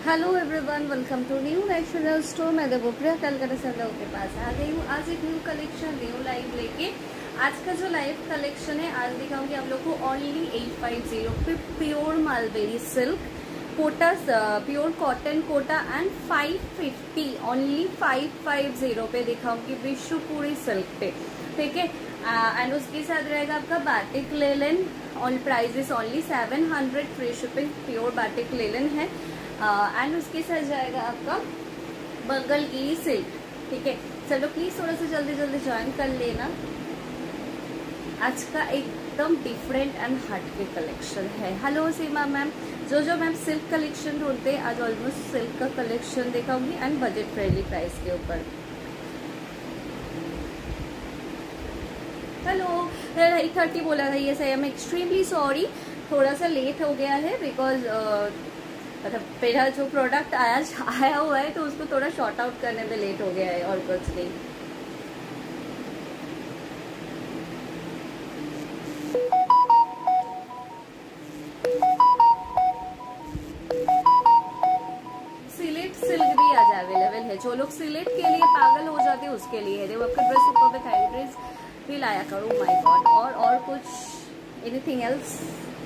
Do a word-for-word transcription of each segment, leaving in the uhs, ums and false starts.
Hello everyone, welcome to new natural store. मैं देवप्रिया कलकत्ता से लोगों के पास आ गई हूँ। आज एक न्यू कलेक्शन, न्यू लाइव लेके। आज का जो लाइव कलेक्शन है आज दिखाऊंगी आप लोग को ओनली एट फाइव जीरो पे pure mulberry silk Kota, pure cotton Kota and five fifty only five five zero पे दिखाऊंगी विश्वपुरी सिल्क पे, ठीक है। एंड uh, उसके साथ रहेगा आपका batik linen, on prices only seven hundred, free shipping, pure batik linen है। एंड uh, उसके साथ जाएगा आपका बंगल की सिल्क, ठीक है। चलो प्लीज थोड़ा सा जल्दी जल्दी ज्वाइन कर लेना। आज का एकदम डिफरेंट एंड हट के कलेक्शन है। हेलो सीमा मैम, जो जो मैम सिल्क कलेक्शन ढूंढते हैं आज ऑलमोस्ट सिल्क का कलेक्शन दिखाऊंगी एंड बजट फ्रेंडली प्राइस के ऊपर। हेलो, एट थर्टी बोला था ये सही। आई एम एक्सट्रीमली सॉरी, थोड़ा सा लेट हो गया है बिकॉज मतलब मेरा जो प्रोडक्ट आया आया हुआ है तो उसको थोड़ा शॉर्ट आउट करने में लेट हो गया है और कुछ नहीं। सिलेट सिल्क भी आज अवेलेबल है। जो लोग सिलेट के लिए पागल हो जाते हैं उसके लिए है। देखो आपका ड्रेस ऊपर पे थाई ड्रेस भी लाया करो, माय गॉड। और और कुछ एनीथिंग एल्स?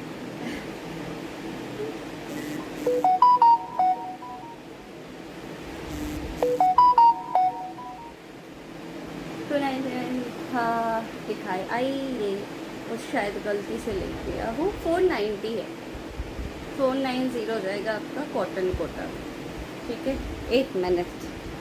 हाँ दिखाई आई ये, उस शायद गलती से ले लिया हूँ। फोर नाइन्टी है, फोर नाइन जीरो रहेगा आपका कॉटन कोटा, ठीक है। एक मिनट,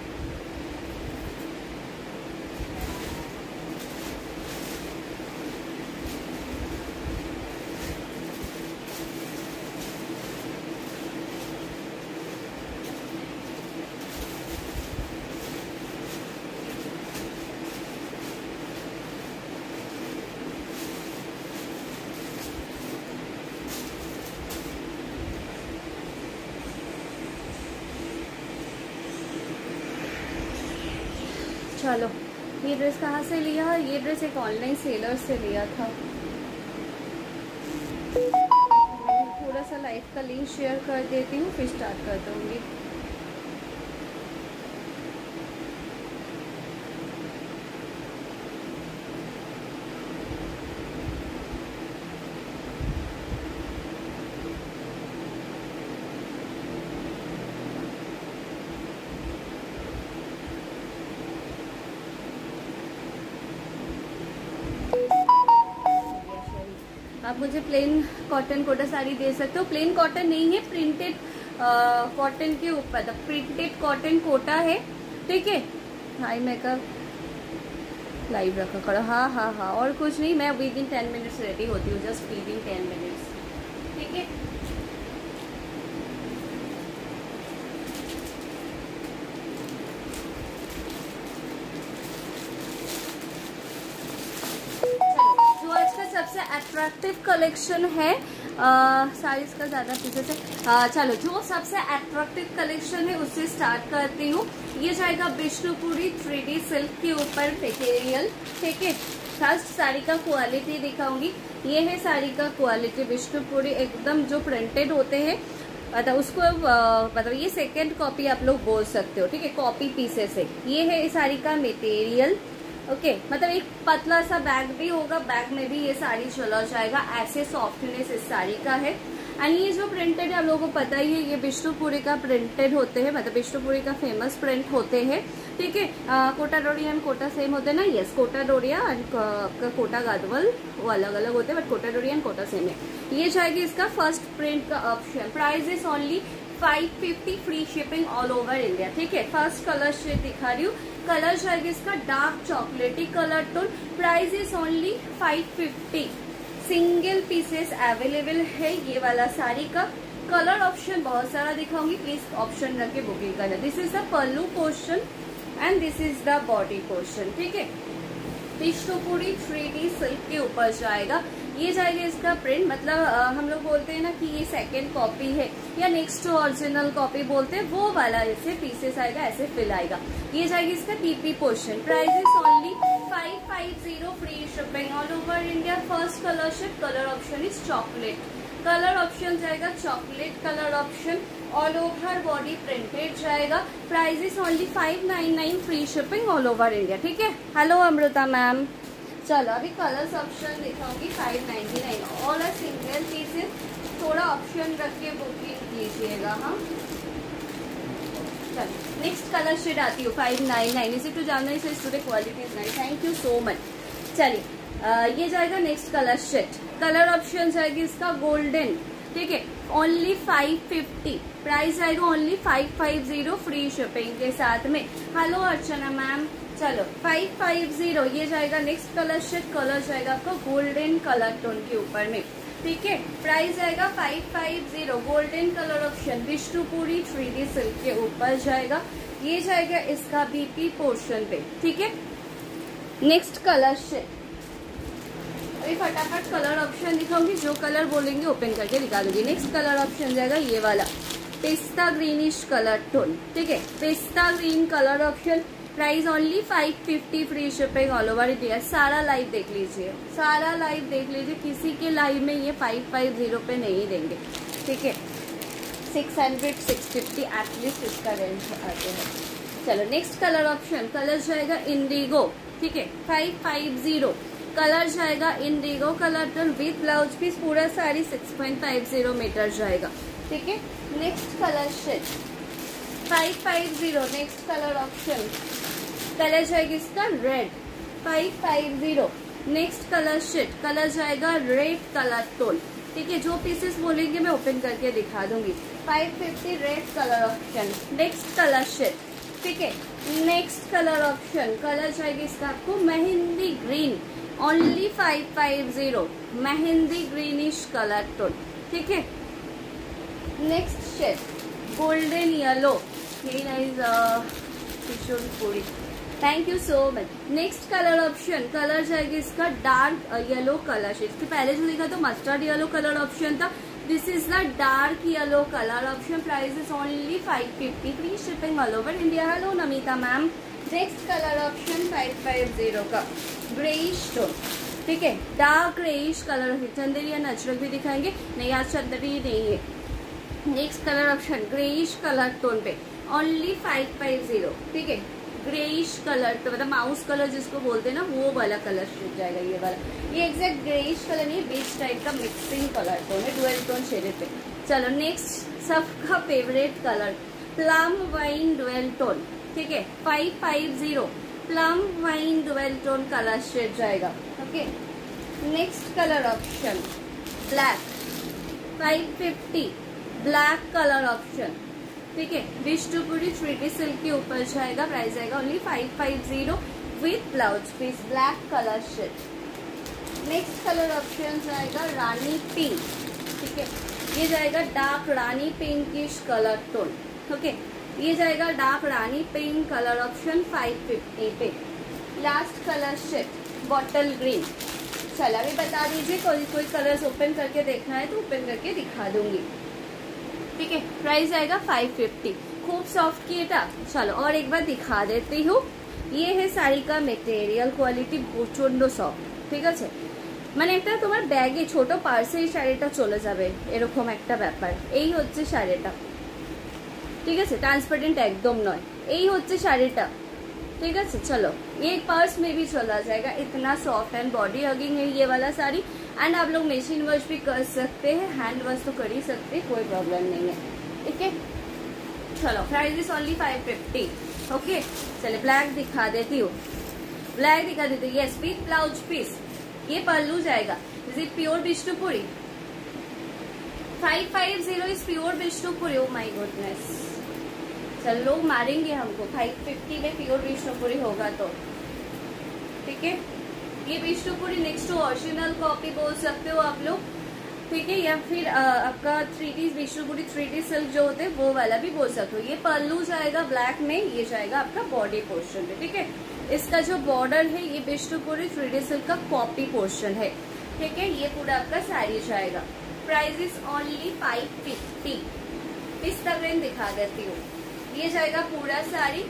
चलो। ये ड्रेस कहाँ से लिया? ये ड्रेस एक ऑनलाइन सेलर से लिया था। थोड़ा सा लाइव का लिंक शेयर कर देती हूँ फिर स्टार्ट कर दूंगी। आप मुझे प्लेन कॉटन कोटा साड़ी दे सकते हो। प्लेन कॉटन नहीं है, प्रिंटेड कॉटन के ऊपर प्रिंटेड कॉटन कोटा है, ठीक है। हाई मेकअप लाइव रखा करो। हाँ हाँ हाँ, और कुछ नहीं, मैं within ten minutes ready होती हूँ, just within ten minutes, ठीक है। सबसे अट्रैक्टिव कलेक्शन है, साइज का ज्यादा पीछे से। आ, चलो, जो सबसे अट्रैक्टिव कलेक्शन है उससे स्टार्ट करती हूँ। ये जाएगा विष्णुपुरी थ्री डी सिल्क के ऊपर मटेरियल, ठीक है। फर्स्ट साड़ी का क्वालिटी दिखाऊंगी। ये है साड़ी का क्वालिटी विष्णुपुरी, एकदम जो प्रिंटेड होते हैं, मतलब उसको मतलब ये सेकेंड कॉपी आप लोग बोल सकते हो, ठीक है। कॉपी पीसेस है। ये है इस साड़ी का मटेरियल, ओके okay, मतलब एक पतला सा बैग भी होगा, बैग में भी ये साड़ी चला जाएगा। ऐसे सॉफ्टनेस इस साड़ी का है। एंड ये जो प्रिंटेड है आप लोगों को पता ही है, ये विष्णुपुरी का प्रिंटेड होते हैं, मतलब विष्णुपुरी का फेमस प्रिंट होते हैं, ठीक है। कोटा डोरिया एंड कोटा सेम होते हैं ना? यस, कोटा डोरिया एंड कोटा गादवल वो अलग अलग होते हैं, but Kota Doria and Kota same है। ये जाएगी इसका फर्स्ट प्रिंट का option. Price is only five fifty, free shipping all over India, ठीक है। फर्स्ट कलर शेड दिखा रही हूँ। कलर जाएगा इसका dark chocolaty colour tone. Price is only five fifty. Single pieces available है ये वाला साड़ी का। कलर ऑप्शन बहुत सारा दिखाऊंगी, प्लीज ऑप्शन रख के बुकिंग करना। This is the pallu portion and this is the body portion, ठीक है। विष्णुपुरी थ्री डी सिल्क के ऊपर जाएगा। ये जाएगा इसका प्रिंट, मतलब आ, हम लोग बोलते हैं ना कि ये सेकेंड कॉपी है या नेक्स्ट टू ओरिजिनल कॉपी बोलते हैं, वो वाला ऐसे पीसेस आएगा, ऐसे फिल आएगा। ये जाएगी इसका टीपी portion. Price is only five five zero, free shipping all over India. First colour ship, colour option is chocolate. Colour option जाएगा chocolate colour option, all over body printed जाएगा। Prices only five nine nine, free shipping all over India. ठीक है। Hello Amrita ma'am. चलो अभी colours option दिखाऊंगी five ninety nine, all a single pieces. थोड़ा option रख के बुकिंग कीजिएगा। हाँ चलो नेक्स्ट कलर शेड आती हूँ फाइव नाइन नाइन, इसी टू जानना इसे student quality is nice, thank you so much. चलिए ये जाएगा next colour shade. Colour option जाएगी इसका गोल्डन। ठीक है, ओनली फाइव फिफ्टी, प्राइस आएगा only five five zero, free shipping के साथ में। Hello Archana ma'am. चलो फाइव फाइव जीरो ये जाएगा नेक्स्ट कलर शेड। कलर जाएगा आपका गोल्डन कलर टोन के ऊपर में। ठीक है, प्राइस आएगा five five zero, golden colour option, Vishnupuri three D silk के ऊपर जाएगा। ये जाएगा इसका बीपी पोर्शन पे। ठीक है, नेक्स्ट कलर शेड। अभी फटाफट कलर ऑप्शन दिखाऊंगी, जो कलर बोलेंगे ओपन करके दिखा दूंगी। नेक्स्ट कलर ऑप्शन जाएगा ये वाला पिस्ता ग्रीनिश कलर टोन। ठीक है, pista green colour option, price only five fifty, free shipping all over India. सारा लाइव देख लीजिए, सारा लाइव देख लीजिए, किसी के लाइव में ये फाइव फाइव जीरो पे नहीं देंगे। ठीक है, six hundred six fifty at least इसका रेंज आते हैं। चलो नेक्स्ट कलर ऑप्शन, कलर जाएगा इंडिगो। ठीक है, फाइव फाइव जीरो, कलर जाएगा indigo colour tone with blouse piece, पूरा sari six point five zero metre जाएगा। ठीक है, next colour shade five five zero, next colour option, colour जाएगा इसका red, five five zero. Next colour shade, colour जाएगा red colour tone. ठीक है, जो पीसेस बोलेंगे मैं ओपन करके दिखा दूंगी। Five fifty red colour option, next colour shade. ठीक है, नेक्स्ट कलर ऑप्शन, कलर जाएगा इसका आपको mehndi green, only five five zero, mehndi greenish colour tone. ठीक है, next shade golden yellow, very nice पूरी, thank you so much. Next colour option, colour जाएगा इसका डार्क येलो कलर शेड। इसके पहले जो देखा तो मस्टर्ड येलो कलर ऑप्शन था, this is the dark yellow colour option, price is only five fifty, free shipping all over India. Hello Namita ma'am. Next colour option five five zero का greyish tone. ठीक है, dark greyish colour, Chanderi या नचरक भी दिखाएंगे, नहीं आज चंदेरी नहीं है। Next colour option greyish colour tone पे ओनली फाइव फाइव जीरो। ठीक है, ग्रेइश कलर तो मतलब माउस कलर जिसको बोलते हैं ना, वो वाला कलर शेड जाएगा ये वाला। ये एग्जैक्ट ग्रेइश कलर नहीं, बीच टाइप का मिक्सिंग कलर टोन है, डुअल टोन शेडेड पे। चलो नेक्स्ट सबका favourite colour plum wine dual tone. ठीक है, five five zero, plum wine dual tone colour shade जाएगा। Okay, next colour option black, five fifty black colour option. ठीक है, Vishnupuri three D silk के ऊपर जाएगा, प्राइस आएगा only five five zero with blouse piece, black colour shade. Next colour option जाएगा रानी pink. ठीक है, ये जाएगा dark rani pinkish colour tone. Okay, ये जाएगा dark rani pink colour option five fifty पे। Last colour shade bottle green. चलो अभी बता दीजिए, कोई कोई कलर्स ओपन करके देखना है तो ओपन करके दिखा दूंगी। ठीक है, प्राइस आएगा फाइव फिफ्टी, खूब सॉफ्ट किए था। चलो और एक बार दिखा देती हूँ, ये है साड़ी का मेटेरियल क्वालिटी प्रचंड सॉफ्ट। ঠিক আছে, মানে একটা তোমার ব্যাগে ছোট পার্সে এই শাড়িটা চলে যাবে এরকম একটা ব্যাপার। এই হচ্ছে শাড়িটা, ঠিক আছে, ट्रांसपेरेंट एकदम नয়, এই হচ্ছে শাড়িটা। ठीक है, चलो ये पर्स में भी चला जाएगा, इतना सॉफ्ट एंड बॉडी हगिंग है ये वाला साड़ी। एंड आप लोग मशीन वॉश भी कर सकते हैं, हैंड वॉश तो कर ही सकते हैं, कोई प्रॉब्लम नहीं है। ठीक है, चलो price is only five fifty. Okay, चलिए ब्लैक दिखा देती हूँ, ब्लैक दिखा देती हूँ। यस, विथ ब्लाउज पीस, ये पल्लू जाएगा। Is it pure Vishnupuri? Five five zero is pure Vishnupuri. Oh my goodness, चलो लोग मारेंगे हमको। फाइव फिफ्टी में प्योर विष्णुपुरी होगा तो ठीक है। ये Vishnupuri next to original copy बोल सकते हो आप लोग, ठीक है, या फिर आ, आपका three D Vishnupuri three D silk जो होते हैं वो वाला भी बोल सकते हो। ये पल्लू जाएगा ब्लैक में, ये जाएगा आपका बॉडी पोर्शन पे। ठीक है, इसका जो बॉर्डर है ये विष्णुपुरी थ्री डी सिल्क का कॉपी पोर्शन है। ठीक है, ये पूरा आपका साड़ी जाएगा। Price is only five fifty. Pista green दिखा देती हूँ, ये जाएगा पूरा साड़ी,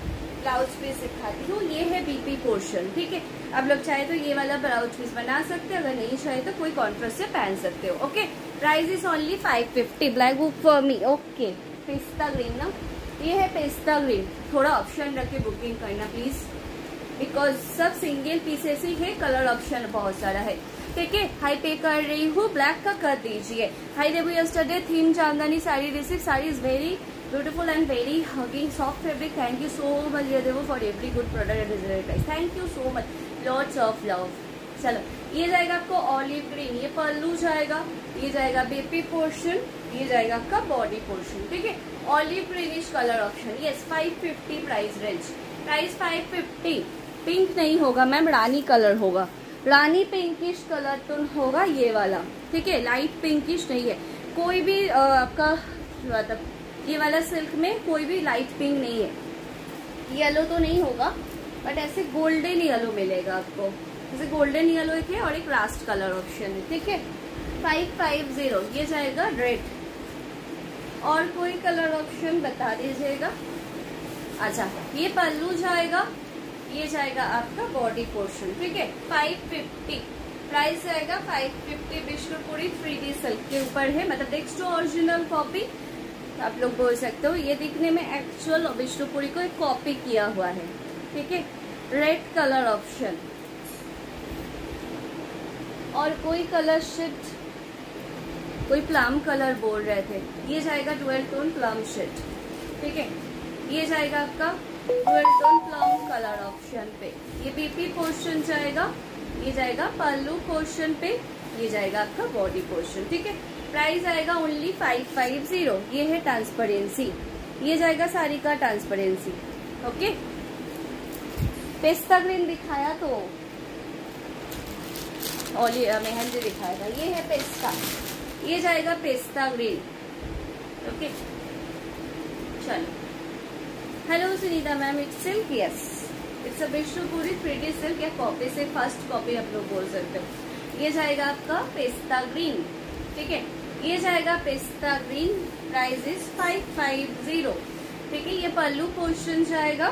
ब्लाउज पीस दिखाती हूँ। ये है बीपी पोर्शन, ठीक है। आप लोग चाहे तो ये वाला ब्लाउज पीस बना सकते हो, अगर नहीं चाहे तो कोई कॉन्ट्रास्ट से पहन सकते हो। Okay, price is only five fifty. Black book for me. Okay, pista green ना, ये है पिस्ता ग्रीन। थोड़ा ऑप्शन रख के बुकिंग करना प्लीज, बिकॉज सब सिंगल पीसेस ही है, कलर ऑप्शन बहुत सारा है, ठीक है। हाई पे कर रही हूँ, ब्लैक का कर दीजिए। Hi Debu yesterday theme Chandni sari receive. Sari is very beautiful and very hugging soft fabric. Thank you so much Debu for every good product at reasonable price. Thank you so much, lots of love. चलो, ये जाएगा आपको olive green, ये पल्लू जाएगा, ये जाएगा बेपी portion, ये जाएगा आपका बॉडी पोर्शन, ठीक है। Olive greenish colour option, yes five fifty price range. Price five fifty. Pink नहीं होगा मैम, रानी कलर होगा, रानी पिंकिश कलर तो होगा ये वाला, ठीक है। लाइट पिंकिश नहीं है कोई भी। आ, आपका मतलब ये वाला सिल्क में कोई भी लाइट पिंक नहीं है। येलो तो नहीं होगा, बट ऐसे गोल्डन येलो मिलेगा आपको, जैसे गोल्डन येलो एक है और एक लास्ट कलर ऑप्शन है, ठीक है। फाइव फाइव जीरो, ये जाएगा रेड। और कोई कलर ऑप्शन बता दीजिएगा। अच्छा, ये पल्लू जाएगा, ये जाएगा आपका बॉडी पोर्शन, ठीक है। फाइव फिफ्टी प्राइस जाएगा। Five fifty Vishnupuri three D silk के ऊपर है, मतलब नेक्स्ट टू ओरिजिनल कॉपी आप लोग बोल सकते हो। ये दिखने में एक्चुअल विष्णुपुरी को एक कॉपी किया हुआ है, ठीक है। Red colour option. और कोई कलर शिफ्ट, कोई प्लम कलर बोल रहे थे, ये जाएगा डुअल टोन प्लम शिफ्ट, ठीक है। ये जाएगा आपका dual tone plum colour option पे। ये बीपी पोर्शन जाएगा, ये जाएगा पल्लू पोर्शन पे, ये जाएगा आपका बॉडी पोर्शन, ठीक है। प्राइस आएगा ओनली फाइव फाइव जीरो। ये है ट्रांसपेरेंसी, ये जाएगा साड़ी का ट्रांसपेरेंसी, ओके। पेस्ता ग्रीन दिखाया तो ओली मेहंदी दिखाया था, ये है पेस्ता, ये जाएगा पेस्ता ग्रीन, ओके। चलो, hello Sunita ma'am, it's silk, yes it's a Vishnupuri three D silk या कॉपी से फर्स्ट कॉपी आप लोग बोल सकते हो। ये जाएगा आपका पेस्ता ग्रीन, ठीक है। ये जाएगा pista green. Price is five five zero, ठीक है। ये पल्लू पोर्शन जाएगा,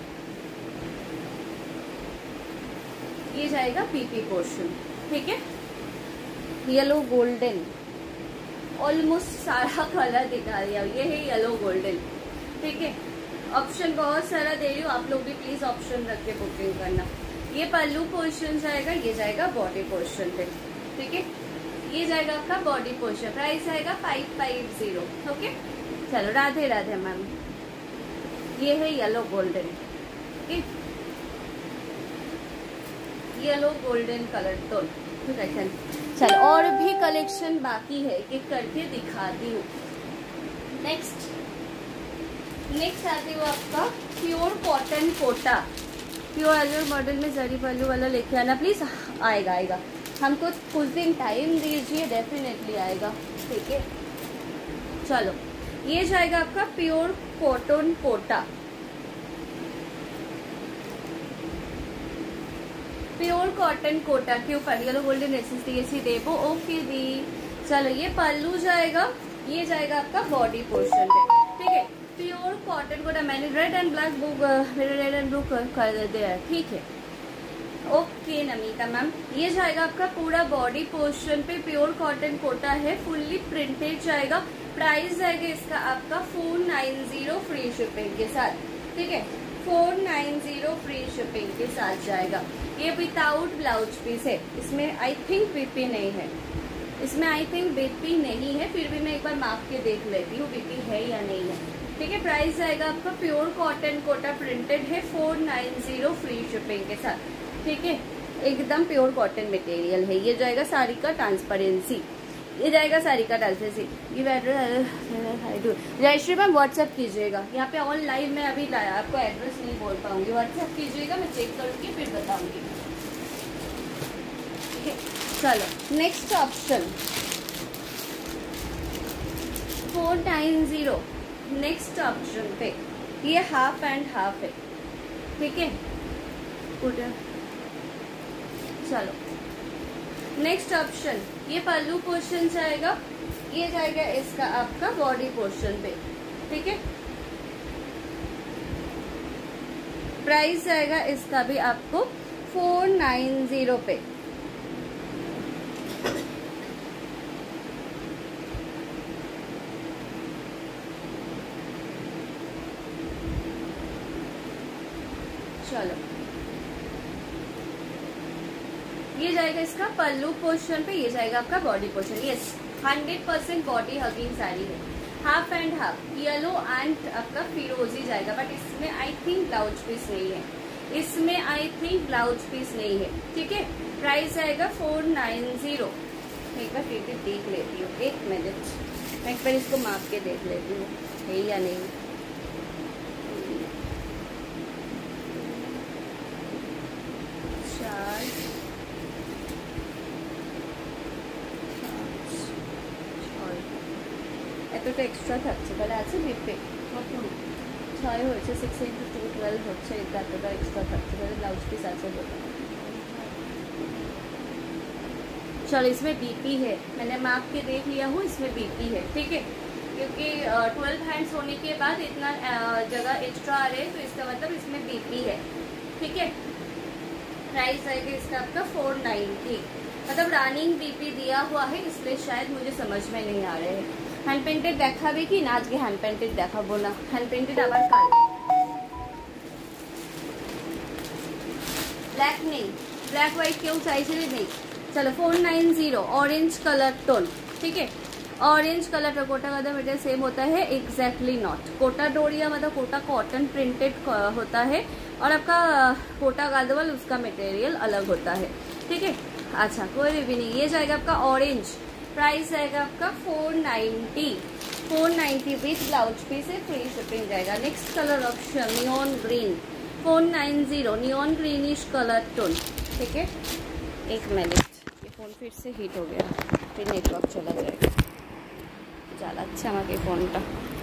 ये जाएगा पीपी पोर्शन, ठीक है। येलो गोल्डन, ऑलमोस्ट सारा कलर दिखा दिया, ये है येलो गोल्डन, ठीक है। ऑप्शन बहुत सारा दे रही हूँ, आप लोग भी प्लीज ऑप्शन रख के बुकिंग करना। ये पल्लू पोर्शन जाएगा, ये जाएगा बॉडी पोर्शन पे, ठीक है। ये जाएगा आपका बॉडी पोर्शन। प्राइस आएगा फाइव फाइव जीरो, ओके। चलो, राधे राधे मैम। ये है yellow golden, okay, yellow golden colour tone. चलो, और भी कलेक्शन बाकी है, एक एक करके दिखाती हूँ। नेक्स्ट नेक्स्ट आती हूँ आपका प्योर कॉटन कोटा। प्योर अजर मॉडल में जरी पल्लू वाला लेके आना प्लीज। आएगा आएगा, हमको कुछ दिन टाइम दीजिए, डेफिनेटली आएगा, ठीक है। चलो, ये जाएगा आपका pure cotton Kota, pure cotton Kota के ऊपर येलो गोल्डन एसेंस दी देबो, ओके दी। चलो, ये पल्लू जाएगा, ये जाएगा आपका बॉडी पोर्शन पे, ठीक है। प्योर कॉटन कोटा, मैंने रेड एंड ब्लैक बुक मेरे रेड एंड ब्लू कर देते हैं, ठीक है, ओके नमिता मैम। ये जाएगा आपका पूरा बॉडी पोर्शन पे, प्योर कॉटन कोटा है, फुल्ली प्रिंटेड जाएगा। प्राइस जाएगा इसका आपका four nine zero free shipping के साथ, ठीक है। Four nine zero free shipping के साथ जाएगा। ये विदाउट ब्लाउज पीस है, इसमें आई थिंक बीपी नहीं है, इसमें आई थिंक बीपी नहीं है, फिर भी मैं एक बार माप के देख लेती हूँ बीपी है या नहीं है, ठीक है। प्राइस जाएगा आपका प्योर कॉटन कोटा प्रिंटेड है, four nine zero free shipping के साथ, ठीक है। एकदम प्योर कॉटन मटेरियल है। ये जाएगा साड़ी का ट्रांसपेरेंसी, ये जाएगा साड़ी का ट्रांसपेरेंसी। ये जयश्री मैम व्हाट्सएप कीजिएगा, यहाँ पे ऑन लाइव में अभी लाया, आपको एड्रेस नहीं बोल पाऊंगी, व्हाट्सएप कीजिएगा, मैं चेक करूंगी फिर बताऊंगी, ठीक है। चलो, next option four nine zero, next option पे ये हाफ एंड हाफ है, ठीक है। चलो, नेक्स्ट ऑप्शन ये पल्लू पोर्शन जाएगा, ये जाएगा इसका आपका बॉडी पोर्शन पे, ठीक है। प्राइस जाएगा इसका भी आपको फोर नाइन जीरो पे। चलो ये जाएगा इसका पल्लू पोर्शन पे, ये जाएगा आपका body portion. Yes, hundred percent body hugging sari है, half and half, yellow and आपका फिरोजी जाएगा। बट इसमें आई थिंक ब्लाउज पीस नहीं है, इसमें आई थिंक ब्लाउज पीस नहीं है। ठीक है, प्राइस आएगा फोर नाइन जीरो। एक बार फिर भी देख लेती हूँ, एक मिनट, मैं एक बार इसको माप के देख लेती हूँ है या नहीं। এতটা এক্সট্রা থাকছে, তাহলে আছে বিপে কত ছয় হয়েছে, সিক্স ইন্টু টু টুয়েলভ হচ্ছে, এটা এতটা এক্সট্রা থাকছে, তাহলে ब्लाउज पीस আছে বলে। चलो इसमें बीपी है, मैंने माप के देख लिया हूँ, इसमें बीपी है। ठीक है, क्योंकि ट्वेल्व हैंड्स होने के बाद इतना जगह एक्स्ट्रा आ रहे हैं, तो इसका मतलब इसमें बीपी है। ठीक है, प्राइस आएगा इसका आपका फोर नाइन्टी, मतलब रनिंग बीपी दिया हुआ है, इसलिए शायद मुझे समझ में नहीं आ रहे हैं। হ্যান্ড পেন্টেড দেখাবে কি না? আজকে হ্যান্ড পেন্টেড দেখাবো না, হ্যান্ড পেন্টেড আবার কাল। ব্ল্যাক নেই, ব্ল্যাক হোয়াইট কেউ চাইছিলে নেই। चलो four nine zero orange colour tone. ठीक है, ऑरेंज कलर का कोटा का मटेरियल सेम होता है, एग्जैक्टली नॉट। कोटा डोरिया मतलब कोटा कॉटन प्रिंटेड होता है, और आपका कोटा गादवल उसका मटेरियल अलग होता है। ठीक है, अच्छा कोई भी नहीं। ये जाएगा आपका ऑरेंज, प्राइस आएगा आपका four ninety, four ninety with blouse piece से फ्री शिपिंग जाएगा। Next colour option neon green, four nine zero, neon greenish colour tone. ठीक है, एक मिनट, ये फोन फिर से हिट हो गया, फिर नेटवर्क चला जाएगा। चला अच्छा हमारे फोनटा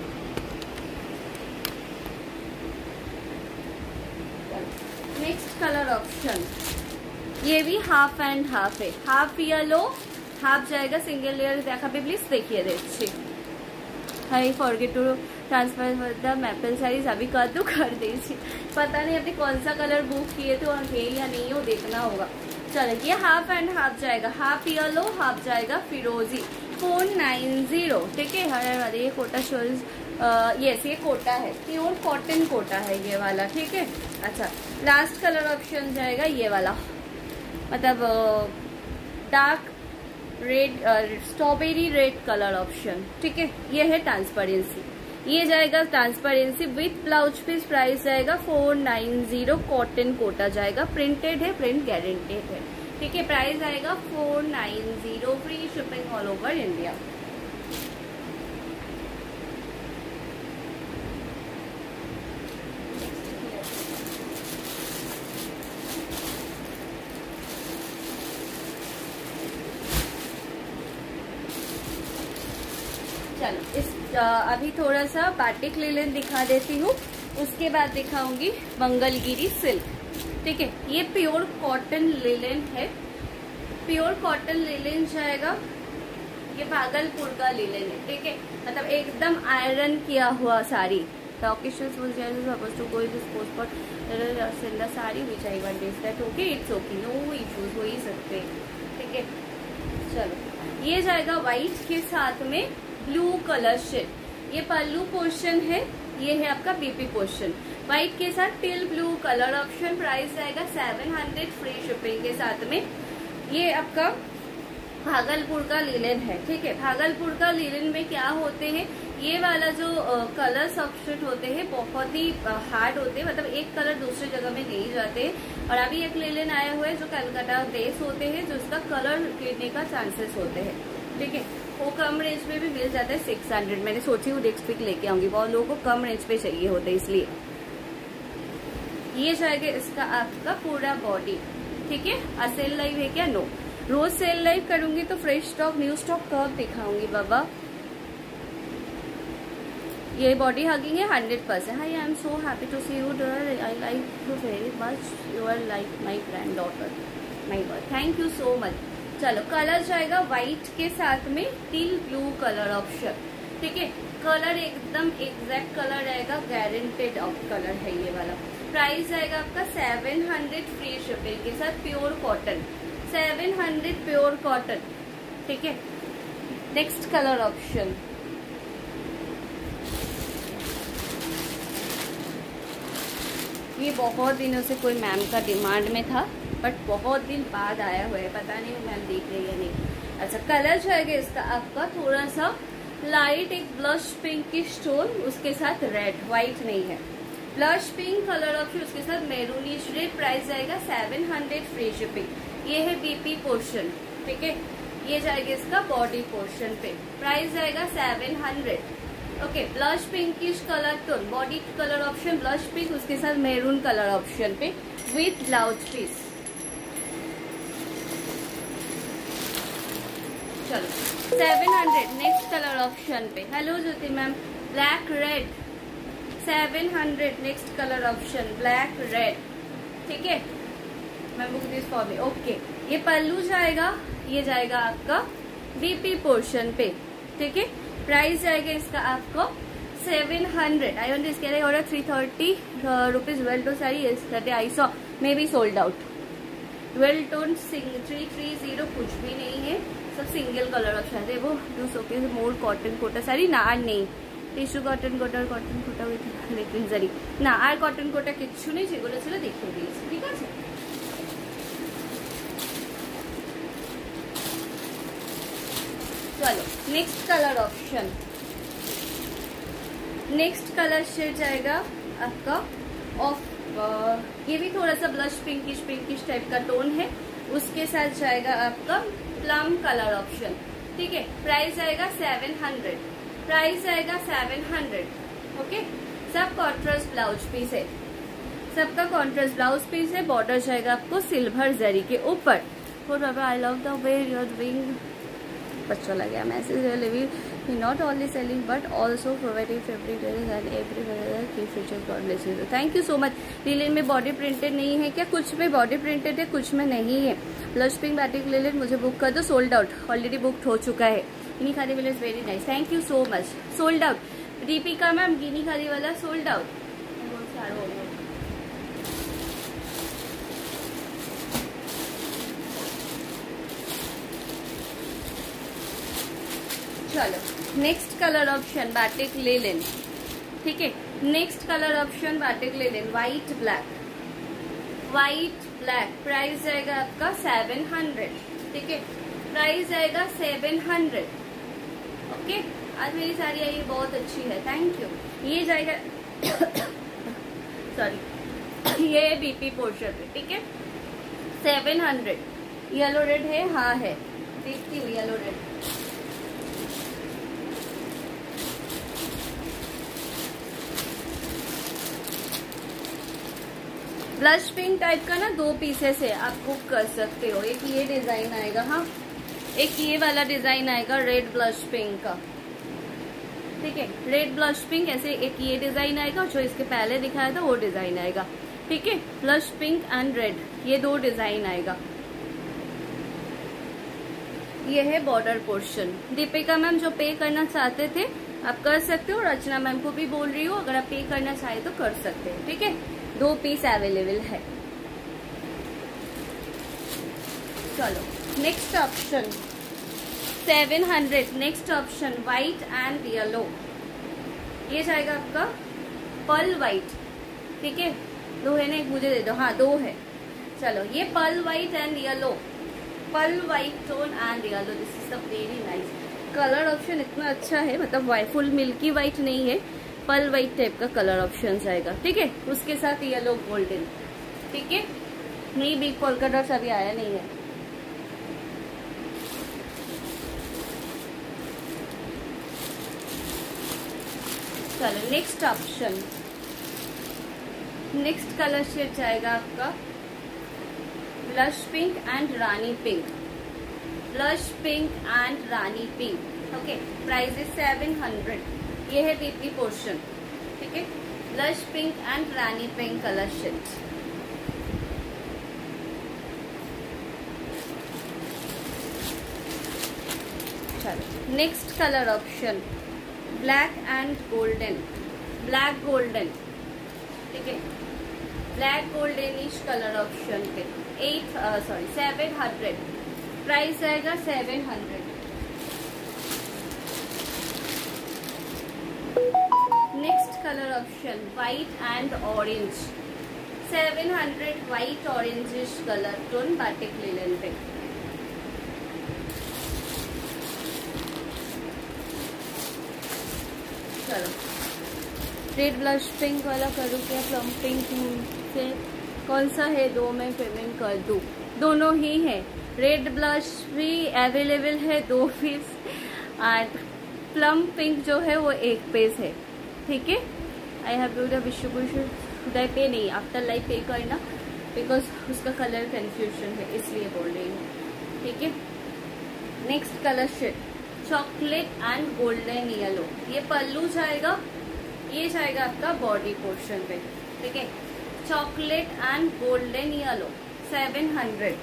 नेक्स्ट कलर ऑप्शन, ये भी हाफ एंड हाफ है, हाफ येलो हाफ जाएगा। सिंगल लेयर देखा भी प्लीज, देखिए देखिए। Hi forget to transfer the maple size, अभी कर दो कर दीजिए, पता नहीं अभी कौन सा कलर बुक किए थे और है या नहीं हो देखना होगा। चलो ये हाफ एंड हाफ जाएगा, हाफ येलो हाफ जाएगा फिरोजी, फोर नाइन जीरो। ठीक है, हर ये कोटा शोल्स, यस ये कोटा है, प्योर कॉटन कोटा है ये वाला। ठीक है, अच्छा लास्ट कलर ऑप्शन जाएगा ये वाला, मतलब dark red, strawberry red colour option. ठीक है, ये है ट्रांसपेरेंसी, ये जाएगा transparency with blouse piece. Price जाएगा four nine zero, cotton Kota जाएगा, प्रिंटेड है, प्रिंट गारंटेड है। ठीक है, प्राइस आएगा four nine zero, free shipping all over India. चलो इस आ, अभी थोड़ा सा बाटिक लिनन दिखा देती हूँ, उसके बाद दिखाऊंगी मंगलगिरी सिल्क। ठीक है, ये प्योर कॉटन लिनन है, प्योर कॉटन लिनन जाएगा, ये भागलपुर का लिनन है। ठीक है, मतलब एकदम आयरन किया हुआ sari. The occasions was supposed to go in this post, but send the sari which I want is that okay, it's okay, no issues, हो ही सकते। ठीक है, चलो ये जाएगा व्हाइट के साथ में ब्लू कलर शेड, ये पल्लू पोर्शन है, ये है आपका बीपी पोर्शन, व्हाइट के साथ teal blue colour option. Price आएगा सेवन हंड्रेड, फ्री शिपिंग के साथ में। ये आपका भागलपुर का लिनन है। ठीक है, भागलपुर का लिनन में क्या होते हैं, ये वाला जो कलर सब्स्टिट्यूट होते हैं बहुत ही हार्ड होते हैं, मतलब एक कलर दूसरी जगह में नहीं जाते। और अभी एक लिनन आया हुआ है जो कलकत्ता बेस होते हैं, जो उसका कलर गिरने का चांसेस होते हैं। ठीक है, वो कम रेंज में भी मिल जाता है सिक्स हंड्रेड। मैंने सोची हूँ नेक्स्ट वीक लेके आऊंगी, बहुत लोगों को कम रेंज पे चाहिए होता है, इसलिए ये जाएगा इसका आपका पूरा बॉडी। ठीक है, आ सेल लाइव है क्या? नो, रोज सेल लाइव करूंगी तो फ्रेश स्टॉक न्यू स्टॉक कब दिखाऊंगी बाबा। ये बॉडी हगिंग है hundred percent. Hi, I am so happy to see you, I like you very much, you are like my granddaughter, my boy, thank you so much. चलो colour जाएगा white के साथ में till blue colour option. ठीक है, colour एकदम exact colour रहेगा, guaranteed colour है ये वाला। प्राइस आएगा आपका सेवन हंड्रेड फ्री शिपिंग के साथ, pure cotton, seven hundred pure cotton. ठीक है, नेक्स्ट कलर ऑप्शन, ये बहुत दिनों से कोई मैम का डिमांड में था, बट बहुत दिन बाद आया हुआ है, पता नहीं मैम देख रही है नहीं। अच्छा, कलर जाएगा इसका आपका थोड़ा सा लाइट एक ब्लश पिंक की स्टोन, उसके साथ रेड, व्हाइट नहीं है, ब्लश पिंक कलर ऑप्शन, उसके साथ मैरूनिश रेड। प्राइस जाएगा सेवन हंड्रेड फ्री शिपिंग। ये है बीपी पोर्शन। ठीक है, ये जाएगा इसका बॉडी पोर्शन पे, प्राइस जाएगा seven hundred. Okay, blush pinkish colour tone, body colour option blush pink, उसके साथ मैरून कलर ऑप्शन पे विथ ब्लाउज पीस। चलो seven hundred next colour option पे। Hello Jyoti ma'am, black red, seven hundred next colour option black red. ठीक है, मैं book this for me. Okay, ये पल्लू जाएगा, ये जाएगा आपका बीपी पोर्शन पे। ठीक है, प्राइस जाएगा इसका आपको सेवन हंड्रेड। आई वांट इसके लिए order three thirty rupees well tone sari yesterday I saw maybe sold out. Well tone three three zero कुछ भी नहीं है, सब सिंगल कलर ऑप्शन है। वो डू सोके मोर कॉटन कोटा साड़ी ना आर नहीं, tissue cotton Kota cotton Kota with लेकिन जरी ना आर कॉटन कोटा किच्छु नहीं যেগুলো ছিল দেখিয়ে দিয়েছি। ঠিক আছে, चलो next colour option, next colour shade जाएगा आपका ऑफ, ये भी थोड़ा सा ब्लश पिंकिश पिंकिश टाइप का टोन है, उसके साथ जाएगा आपका प्लम कलर ऑप्शन। ठीक है, प्राइस आएगा सेवन हंड्रेड, प्राइस आएगा सेवन हंड्रेड। ओके, सब कॉन्ट्रास्ट ब्लाउज पीस है, सबका कॉन्ट्रास्ट ब्लाउज पीस है। बॉर्डर जाएगा आपको सिल्वर जरी के ऊपर। I love the way you are doing, अच्छा लगा message living not only selling but also providing fabric and every key feature God bless you. Thank you so much. Linen में body printed नहीं है क्या? कुछ में बॉडी प्रिंटेड है, कुछ में नहीं है। ब्लश पिंक बैटिक लिलिन मुझे बुक कर दो, सोल्ड आउट, ऑलरेडी बुक्ड हो चुका है। गिनी खादी वाला is very nice, thank you so much. Sold out, Deepika ma'am गिनी खादी वाला सोल्ड आउट। चलो next colour option batik linen. ठीक है, next colour option batik linen, white black, white black. Price जाएगा आपका सेवन हंड्रेड। ठीक है, प्राइस जाएगा सेवन हंड्रेड। ओके, आज मेरी साड़ी आई बहुत अच्छी है, थैंक यू। ये जाएगा सॉरी ये है बीपी पोर्शन पे। ठीक है, सेवन हंड्रेड। येलो रेड है, हाँ है, देखती हूँ yellow red. Blush pink type का ना दो पीसेस है, आप बुक कर सकते हो। एक ये डिजाइन आएगा, हाँ, एक ये वाला डिजाइन आएगा रेड ब्लश पिंक का। ठीक है, रेड ब्लश पिंक ऐसे, एक ये डिजाइन आएगा, जो इसके पहले दिखाया था वो डिजाइन आएगा। ठीक है, ब्लश पिंक एंड रेड, ये दो डिजाइन आएगा। ये है बॉर्डर पोर्शन। दीपिका मैम जो पे करना चाहते थे आप कर सकते हो, रचना मैम को भी बोल रही हूँ अगर आप पे करना चाहे तो कर सकते हो। ठीक है, दो पीस अवेलेबल है। चलो next option seven hundred, next option white and yellow. ये जाएगा आपका पर्ल व्हाइट। ठीक है, दो है ना, एक मुझे दे दो, हाँ दो है। चलो ये pearl white and yellow, pearl white tone and yellow, this is the very nice colour option. इतना अच्छा है, मतलब फुल मिल्की व्हाइट नहीं है, पर्ल व्हाइट टाइप का कलर ऑप्शन आएगा। ठीक है, उसके साथ येलो गोल्डन। ठीक है, नहीं बिग पोल्का डॉट्स अभी आया नहीं है। चलो next option, next colour shade जाएगा आपका blush pink and rani pink, blush pink and rani pink. Okay, price is seven hundred. ये है बीपी पोर्शन। ठीक है, blush pink and rani pink colour shade. चलो next colour option black and golden, black golden. ठीक है, black goldenish colour option पे eight sorry seven hundred price आएगा seven hundred. Next colour option white and orange seven hundred white orangish colour tone batik linen पे। चलो red blush pink वाला करूँ क्या, plum pink से कौन सा है, दो में पेमेंट कर दूँ, दोनों ही है। रेड ब्लश भी अवेलेबल है दो पीस और प्लम पिंक जो है वो एक पीस है, ठीक है। I have do the distribution Uday पे नहीं, आफ्टर लाइफ पे करना, बिकॉज उसका कलर कंफ्यूजन है इसलिए बोल रही हूँ, ठीक है। Next colour shade chocolate and golden yellow, ये पल्लू जाएगा, ये जाएगा आपका बॉडी पोर्शन पे, ठीक है। Chocolate and golden yellow seven hundred.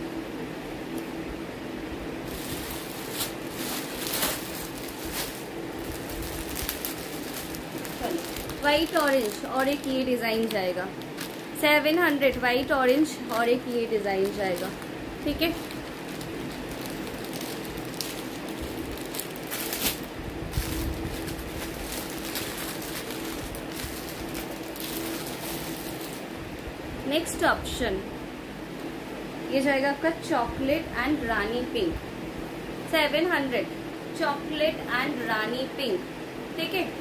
White orange और एक ये डिजाइन जाएगा सेवन हंड्रेड, व्हाइट ऑरेंज और एक ये डिजाइन जाएगा, ठीक है। नेक्स्ट ऑप्शन ये जाएगा आपका chocolate and rani pink seven hundred, chocolate and rani pink, ठीक है।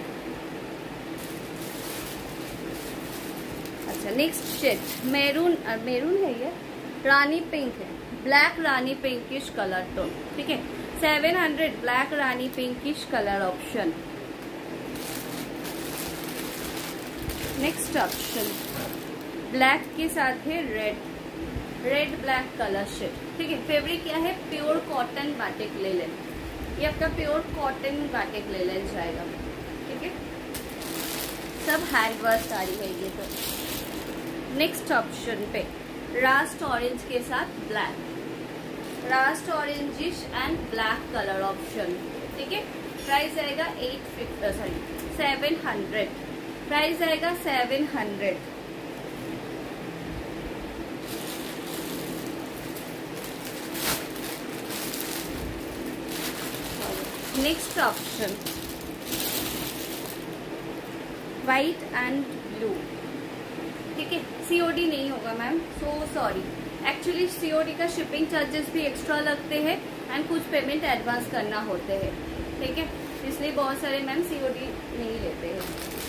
अच्छा नेक्स्ट शेड मैरून, मैरून है ये, रानी पिंक है, black rani pinkish colour tone, ठीक है। Seven hundred black rani pinkish colour option. Next option black के साथ है red, red black colour shade, ठीक है। फैब्रिक क्या है, प्योर कॉटन बाटिक लिनन, ये आपका प्योर कॉटन बाटिक लिनन जाएगा, ठीक है। सब हैंड वर्क साड़ी है ये तो। नेक्स्ट ऑप्शन पे रास्ट ऑरेंज के साथ black, rust orangish and black colour option, ठीक है। प्राइस आएगा eight fifty sorry seven hundred, price आएगा seven hundred. Next option white and blue, ठीक है। सीओडी नहीं होगा ma'am, so sorry, actually COD का शिपिंग चार्जेस भी एक्स्ट्रा लगते हैं एंड कुछ पेमेंट एडवांस करना होते हैं, ठीक है, इसलिए बहुत सारे मैम सीओडी नहीं लेते हैं।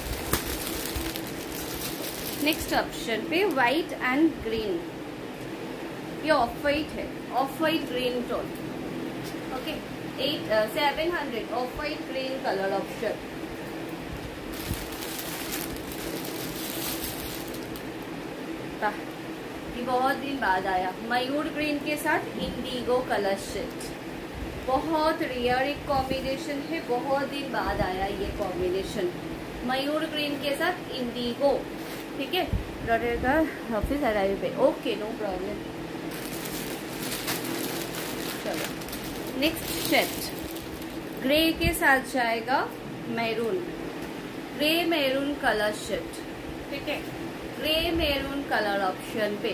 नेक्स्ट ऑप्शन पे व्हाइट एंड ग्रीन, ये ऑफ वाइट है, off white green tone, okay. Eight seven hundred off white green colour option. ये बहुत दिन बाद आया, मयूर ग्रीन के साथ इंडिगो कलर शेड, बहुत रेयर एक कॉम्बिनेशन है, बहुत दिन बाद आया ये कॉम्बिनेशन, मयूर ग्रीन के साथ इंडिगो, ठीक है। रहेगा ऑफिस अराइव पे, ओके नो प्रॉब्लम। चलो नेक्स्ट शेड ग्रे के साथ जाएगा maroon, grey maroon colour shade, ठीक है। ग्रे मैरून कलर ऑप्शन पे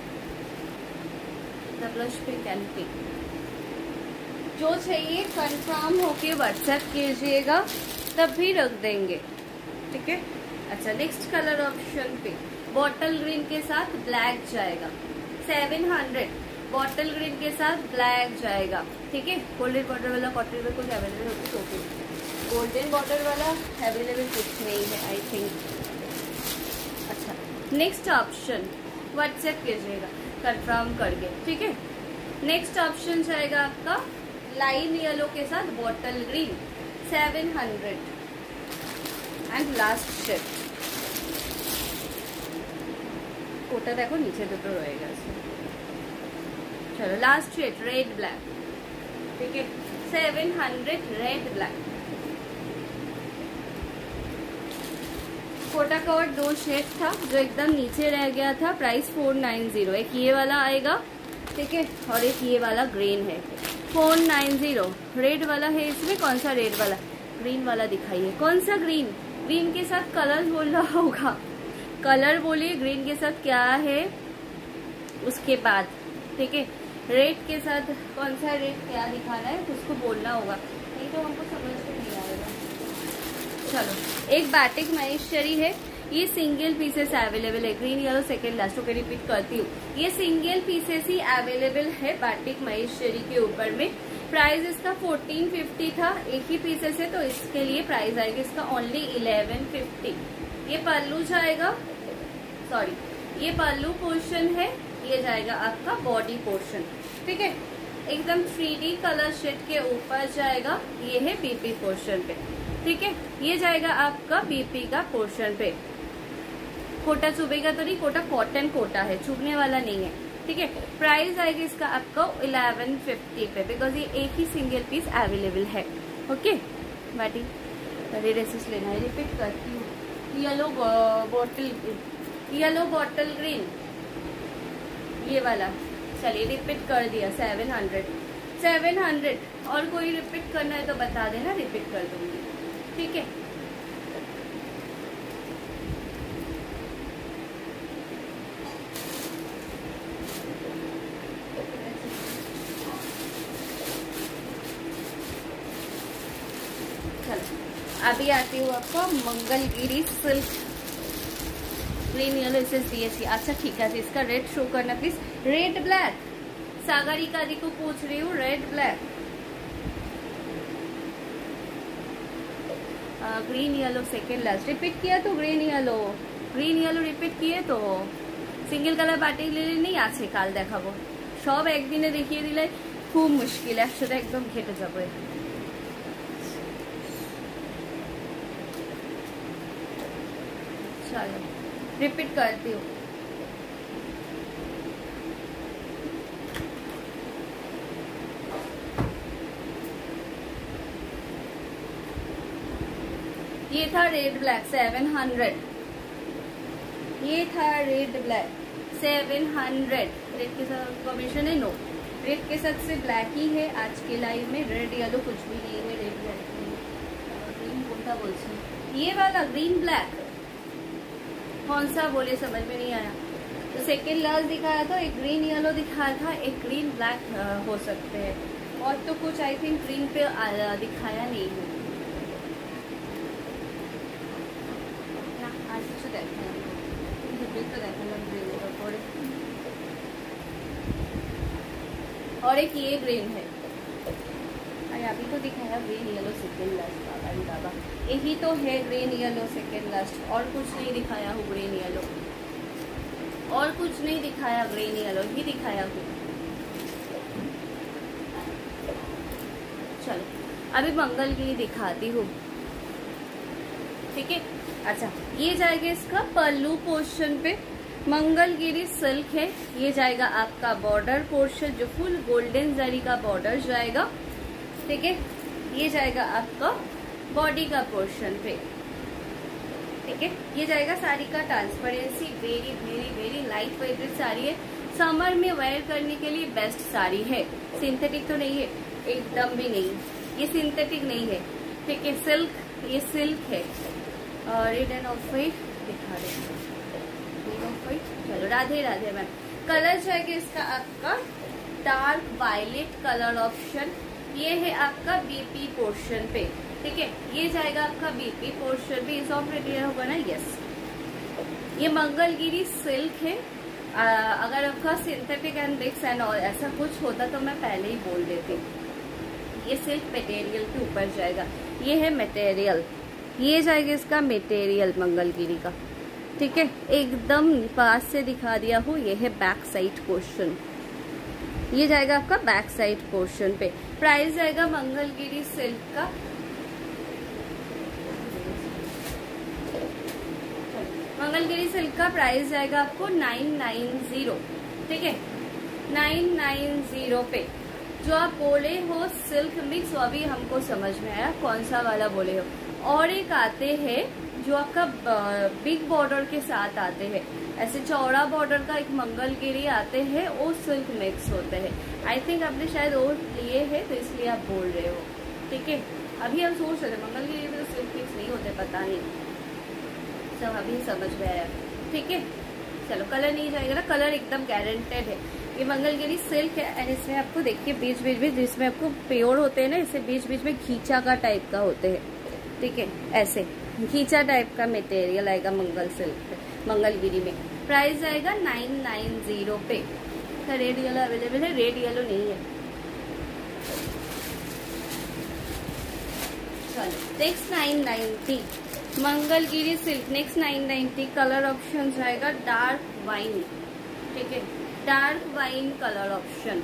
ब्लश पिंक एंड पिंक, जो चाहिए कंफर्म होके व्हाट्सएप कीजिएगा, तब भी रख देंगे, ठीक है। अच्छा नेक्स्ट कलर ऑप्शन पे बॉटल ग्रीन के साथ ब्लैक जाएगा सेवन हंड्रेड, बॉटल ग्रीन के साथ ब्लैक जाएगा, ठीक है। गोल्डन बॉर्डर वाला कॉटन में कुछ अवेलेबल होती तो फिर गोल्डन बॉर्डर वाला अवेलेबल कुछ नहीं है आई थिंक। अच्छा नेक्स्ट ऑप्शन व्हाट्सएप कीजिएगा कंफर्म करके, ठीक है। नेक्स्ट ऑप्शन जाएगा आपका लाइन येलो के साथ bottle green seven hundred and last shade. Kota देखो नीचे दुटो रहेगा इसमें। चलो लास्ट शेड रेड ब्लैक, ठीक है, seven hundred red black. Kota cover दो शेड था जो एकदम नीचे रह गया था, प्राइस फोर नाइन जीरो। एक ये वाला आएगा, ठीक है, और एक ये वाला ग्रीन है फोर नाइन जीरो। रेड वाला है इसमें, कौन सा रेड वाला? ग्रीन वाला दिखाइए, कौन सा ग्रीन? ग्रीन के साथ कलर बोल रहा होगा, कलर बोलिए ग्रीन के साथ क्या है उसके बाद, ठीक है। रेड के साथ कौन सा रेड क्या दिखाना है उसको बोलना होगा, नहीं तो हमको समझ में नहीं आएगा। चलो, एक बाटिक महेश्वरी है, ये सिंगल पीसेस अवेलेबल है, green yellow second last. Okay, repeat करती हूँ, ये सिंगल पीसेस ही अवेलेबल है बाटिक महेश्वरी के ऊपर में। प्राइस इसका फोर्टीन फिफ्टी था, एक ही पीसेस है तो इसके लिए प्राइस आएगा इसका ओनली इलेवन फिफ्टी। ये पल्लू जाएगा, सॉरी ये पल्लू पोर्शन है, ये जाएगा आपका बॉडी पोर्शन, ठीक है। एकदम थ्री डी कलर शेड के ऊपर जाएगा, ये है बीपी पोर्शन पे, ठीक है। ये जाएगा आपका बीपी का पोर्शन पे। कोटा चुभेगा तो नहीं, कोटा कॉटन कोटा है, चुभने वाला नहीं है, ठीक है। प्राइस आएगी इसका आपको इलेवन फिफ्टी पे, बिकॉज ये एक ही सिंगल पीस अवेलेबल है। ओके बाटी ड्रेसेस लेना है, रिपीट करती हूँ। Yellow bottle, yellow bottle green, ये वाला, चलिए रिपीट कर दिया, सेवन हंड्रेड सेवन हंड्रेड। और कोई रिपीट करना है तो बता देना, रिपीट कर दूंगी, ठीक है। चलो, अभी आती हूँ आपको Mangalagiri silk green yellow S S D S. अच्छा ठीक है, इसका रेड शो करना please, red black. Sagarika di को पूछ रही हूँ, red black, green yellow second last. Repeat किया तो green yellow, green yellow repeat किए तो सिंगल कलर बाटिक ले नहीं आछे, काल देखाबो सब एक दिने देखिए दिले खूब मुश्किल, एकसाथे एकदम घेटे जाबे। चलो रिपीट करती हूँ, ये था रेड ब्लैक सेवन हंड्रेड, ये था red black seven hundred. Red के साथ कॉम्बिनेशन है नो, रेड के साथ से ब्लैक ही है आज के लाइव में, रेड येलो कुछ भी नहीं है, रेड ब्लैक ग्रीन कौन सा बोलती, ये वाला ग्रीन ब्लैक कौन सा बोले समझ में नहीं आया। तो सेकेंड लास्ट दिखाया था, एक ग्रीन येलो दिखाया था, एक ग्रीन ब्लैक हो सकते हैं, और तो कुछ आई थिंक ग्रीन पे दिखाया नहीं है ना। आज कुछ देखा तो देखा लग ग्रीन और एक ये ग्रीन है, अरे अभी तो दिखाया ग्रीन येलो सेकेंड लास्ट, बाबा रे बाबा यही तो है ग्रीन येलो सेकेंड लास्ट, और कुछ नहीं दिखाया हूँ ग्रीन येलो, और कुछ नहीं दिखाया ग्रीन येलो ही दिखाया हूँ। चलो अभी मंगलगिरी दिखाती हूँ, ठीक है। अच्छा ये जाएगा इसका पल्लू पोर्शन पे, मंगलगिरी सिल्क है, ये जाएगा आपका बॉर्डर पोर्शन जो फुल गोल्डन जरी का बॉर्डर जाएगा, ठीक है। ये जाएगा आपका बॉडी का पोर्शन पे, ठीक है। ये जाएगा साड़ी का transparency, very very very light weighted sari है, समर में वेयर करने के लिए बेस्ट साड़ी है। सिंथेटिक तो नहीं है, एकदम भी नहीं, ये सिंथेटिक नहीं है, ठीक है। सिल्क, ये सिल्क है, रेड एंड ऑफ व्हाइट दिखा रहे, चलो राधे राधे मैम। कलर जाएगा इसका आपका डार्क वायलेट कलर ऑप्शन, ये है आपका बीपी पोर्शन पे, ठीक है। ये जाएगा आपका बीपी पोर्शन पे, इस ऑफ क्लियर होगा ना, यस। ये मंगलगिरी सिल्क है, आ, अगर आपका सिंथेटिक एंड मिक्स एंड और ऐसा कुछ होता तो मैं पहले ही बोल देती। ये सिल्क मटेरियल के ऊपर जाएगा, ये है मटेरियल, ये जाएगा इसका मटेरियल मंगलगिरी का, ठीक है। एकदम पास से दिखा दिया हूँ, ये है बैक साइड पोर्शन, ये जाएगा आपका बैक साइड पोर्शन पे। प्राइस जाएगा मंगलगिरी सिल्क का मंगलगिरी सिल्क का प्राइस जाएगा आपको नाइन नाइन जीरो, ठीक है, नाइन नाइन जीरो पे। जो आप बोले हो सिल्क मिक्स, वो अभी हमको समझ में आया कौन सा वाला बोले हो। और एक आते हैं जो आपका बिग बॉर्डर के साथ आते हैं, ऐसे चौड़ा बॉर्डर का एक मंगलगिरी आते हैं, वो सिल्क मिक्स होते हैं। आई थिंक आपने शायद वो लिए है तो इसलिए आप बोल रहे हो, ठीक है। अभी हम सोच रहे थे मंगलगिरी में तो सिल्क मिक्स नहीं होते, पता नहीं, सब अभी समझ में आया। ठीक है। चलो कलर नहीं जाएगा ना, कलर एकदम गारंटेड है। ये मंगलगिरी सिल्क है एंड इसमें आपको देखिए बीच बीच में जिसमें आपको प्योर होते हैं ना, इससे बीच बीच में खींचा का टाइप का होते हैं, ठीक है, ऐसे खींचा टाइप का मटेरियल आएगा मंगल सिल्क पे, मंगलगिरी में। प्राइस आएगा नाइन नाइन जीरो पे। रेड येलो अवेलेबल है, रेड येलो नहीं है। चलो next nine ninety Mangalagiri silk. Next nine ninety colour option जाएगा डार्क वाइन, ठीक है, डार्क वाइन कलर ऑप्शन।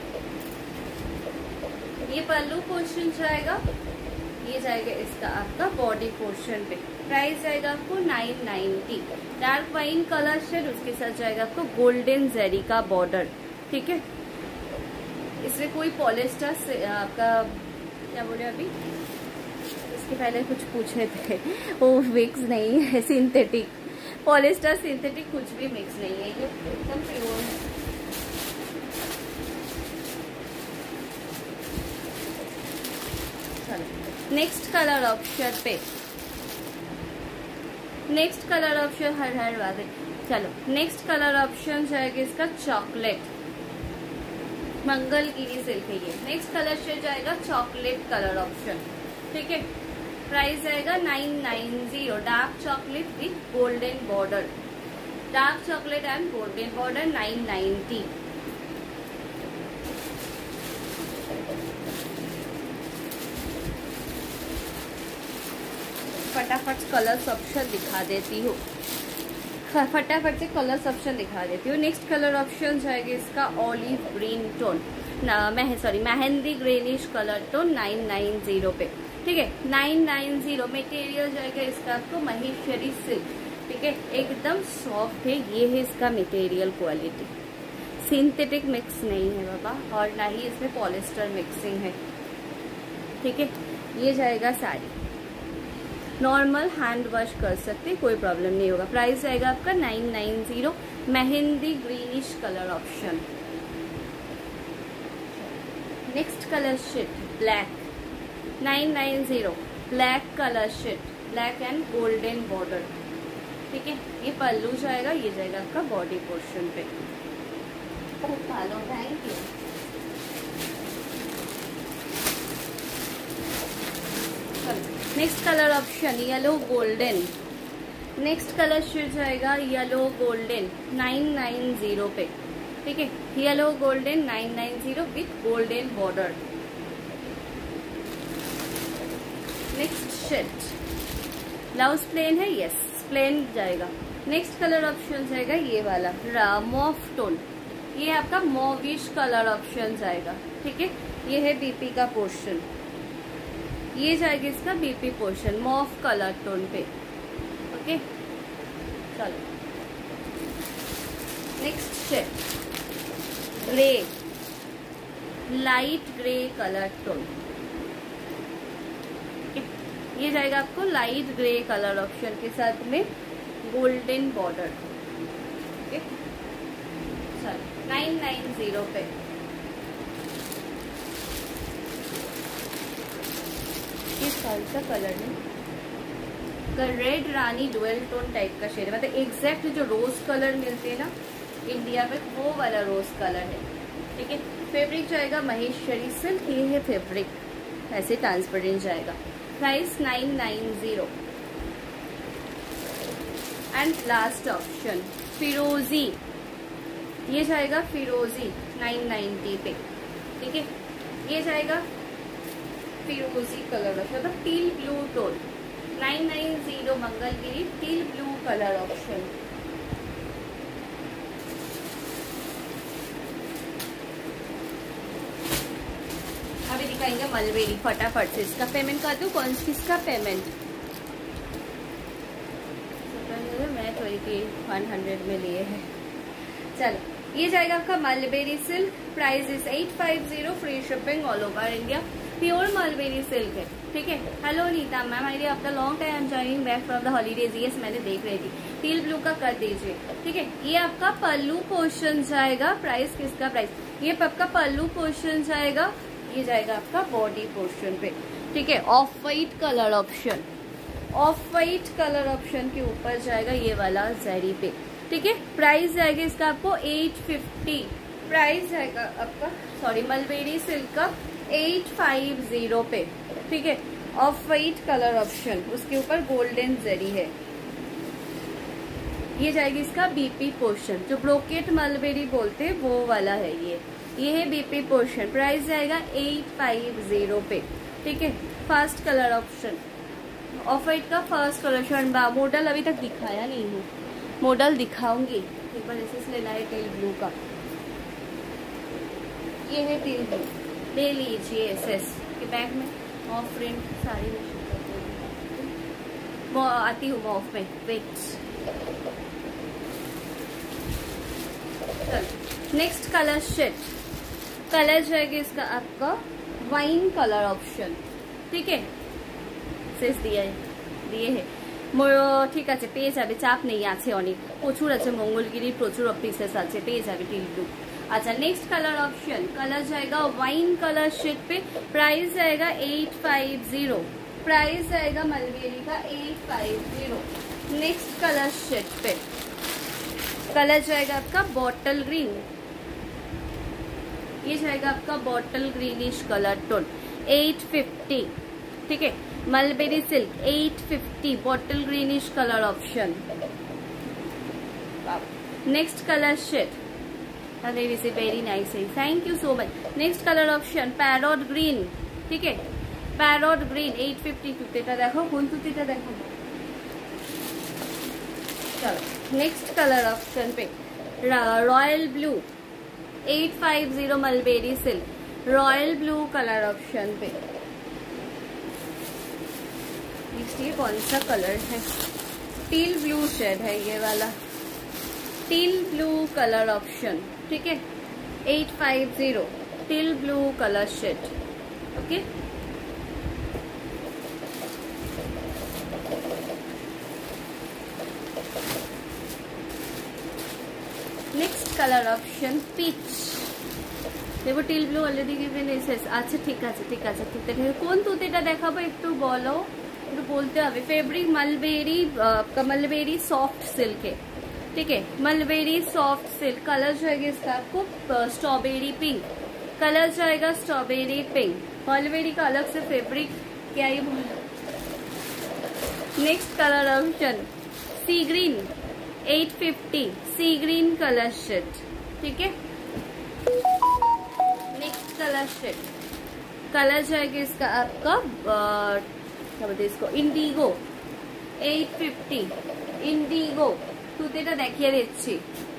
ये पल्लू पोर्शन जाएगा, ये जाएगा इसका आपका बॉडी पोर्शन पे। प्राइस जाएगा आपको nine ninety. Dark wine colour shade, उसके साथ जाएगा आपको गोल्डन जेरी का बॉर्डर, ठीक है। इसमें कोई पॉलिस्टर से आपका क्या बोले अभी, इसके पहले कुछ पूछे थे, वो मिक्स नहीं है, सिंथेटिक पॉलिस्टर सिंथेटिक कुछ भी मिक्स नहीं है, ये एकदम प्योर है। नेक्स्ट कलर ऑप्शन पे, नेक्स्ट कलर ऑप्शन हर हर वादे। चलो नेक्स्ट कलर ऑप्शन जाएगा इसका चॉकलेट, मंगलगिरी सिल्क है ये। नेक्स्ट कलर शेड जाएगा चॉकलेट कलर ऑप्शन, ठीक है। प्राइस आएगा nine nine zero. Dark chocolate with golden border, dark chocolate and golden border nine ninety. फटाफट कलर्स ऑप्शन दिखा देती हूँ, फटाफट से कलर्स ऑप्शन दिखा देती हूँ। नेक्स्ट कलर ऑप्शन जाएगा इसका ऑलिव ग्रीन टोन, मह सॉरी मेहंदी greenish colour tone nine nine zero पे, ठीक है। नाइन नाइन जीरो मटेरियल जाएगा इसका आपको महेश्वरी सिल्क, ठीक है, एकदम सॉफ्ट है। ये है इसका मटेरियल क्वालिटी, सिंथेटिक मिक्स नहीं है बाबा, और ना ही इसमें पॉलिस्टर मिक्सिंग है, ठीक है। ये जाएगा साड़ी, नॉर्मल हैंड वॉश कर सकते, कोई प्रॉब्लम नहीं होगा। प्राइस जाएगा आपका nine nine zero. Mehndi greenish colour option. Next colour shade black, nine nine zero black colour shade, black and golden border, ठीक है। ये पल्लू जाएगा, ये जाएगा आपका बॉडी पोर्शन पे। Thank you. Next colour option yellow golden. Next colour shade जाएगा yellow golden nine nine zero पे, ठीक है। Yellow golden nine nine zero with golden border. Next shade blouse plain है, यस प्लेन जाएगा। Next colour option जाएगा ये वाला mauve tone, ये आपका मॉविश कलर ऑप्शन जाएगा, ठीक है। ये है बीपी का पोर्शन, ये जाएगा इसका BP portion mauve colour tone पे, ओके। चलो next shade grey, light grey colour tone, ये जाएगा आपको लाइट ग्रे कलर ऑप्शन के साथ में गोल्डन बॉर्डर, ओके। चलो नाइन नाइन जीरो पे। इस साल का कलर है रेड रानी डुअल टोन टाइप का शेड है, मतलब एग्जैक्ट जो रोज कलर मिलते हैं ना इंडिया में, वो वाला रोज कलर है, ठीक है। फैब्रिक जाएगा महेश्वरी सिल्क, ये है फैब्रिक, ऐसे ट्रांसपेरेंट जाएगा। Price nine nine zero. And last option फिरोजी, ये जाएगा फिरोजी नाइन नाइनटी पे, ठीक है। ये जाएगा फिरोजी कलर ऑप्शन, मतलब teal blue tone nine nine zero Mangalagiri teal blue colour option. अभी दिखाएंगे मलबेरी, फटाफट से इसका पेमेंट कर दूं। कौन किसका पेमेंट? मैं ट्वेंटी वन हंड्रेड में लिए हैं। चलो ये जाएगा आपका mulberry silk, price is eight five zero, free shipping all over India, pure mulberry silk है, ठीक है। Hello Nita ma'am, I after long time I am joining back from the holidays. Yes मैंने देख रही थी, टील ब्लू का कर दीजिए, ठीक है। ये आपका पल्लू पोर्शन जाएगा, प्राइस किसका प्राइस, ये आपका पल्लू पोर्शन जाएगा, ये जाएगा आपका बॉडी पोर्शन पे, ठीक है। Off white colour option, off white colour option के ऊपर जाएगा ये वाला जरी पे, ठीक है। प्राइस जाएगा इसका आपको एट फिफ्टी, प्राइस जाएगा आपका सॉरी मलबेरी सिल्क का एट फाइव जीरो पे, ठीक है। ऑफ वाइट कलर ऑप्शन, उसके ऊपर गोल्डन जरी है। ये जाएगी इसका बीपी पोर्शन, जो ब्रोकेट मलबेरी बोलते हैं वो वाला है ये ये है बीपी पोर्शन। प्राइस जाएगा एट फाइव जीरो पे, ठीक है। First colour option off white का फर्स्ट कलर ऑप्शन। मॉडल अभी तक दिखाया नहीं हूँ, मॉडल दिखाऊंगी एक बार। ऐसे लेना है टील ब्लू का, ये है टील ब्लू, ले लीजिए एस एस के बैग में। ऑफ प्रिंट सारी आती हूँ ऑफ में, wait. Next colour shade, colour जाएगा इसका आपका वाइन कलर ऑप्शन, ठीक है। सेस दिया है दिए है ঠিক আছে, পেয়ে যাবে, চাপ নেই, আছে অনেক, প্রচুর আছে মঙ্গলগিরির, প্রচুর পিসেস আছে, পেয়ে যাবে টিল ব্লू। अच्छा नेक्स्ट कलर ऑप्शन, कलर जाएगा वाइन कलर शेड पे। प्राइस जाएगा एट फाइव जीरो, प्राइस जाएगा मलबेरी का eight five zero. Next colour shade पे कलर जाएगा आपका बॉटल ग्रीन, ये जाएगा आपका bottle greenish colour tone, eight fifty, ठीक है। Mulberry silk eight fifty, bottle greenish colour option. Next colour shade, very nice है, thank you so much. Next colour option parrot green, ठीक है, पैरोट ग्रीन एट फिफ्टी। तुतेटा देखो, कौन तुतेटा देखो। चलो नेक्स्ट कलर ऑप्शन पे royal blue eight five zero, mulberry silk royal blue colour option पे। नेक्स्ट ये कौन सा कलर है, टील ब्लू शेड है ये वाला, टील ब्लू कलर ऑप्शन, ठीक है, eight five zero, teal blue colour shade, okay. Next colour option peach, देखो टील ब्लू অলরেডি গিভেন এসেস। আচ্ছা ঠিক আছে ঠিক আছে ঠিক আছে, কোন তুতেটা দেখাবো একটু বলো, একটু বলতে হবে। Fabric mulberry mulberry soft silk है, ठीक है, मलबेरी सॉफ्ट सिल्क। कलर जाएगा इसका आपको स्ट्रॉबेरी पिंक, कलर जाएगा स्ट्रॉबेरी पिंक। मलबेरी का अलग से फैब्रिक क्या ही बोला। Next colour option sea green eight fifty, sea green colour shade, ठीक है। नेक्स्ट कलर शेड, कलर जाएगा इसका आपका क्या बोलते हैं इसको, इंडिगो एट फिफ्टी, इंडिगो। तुतेटा देखिए दिच्छी,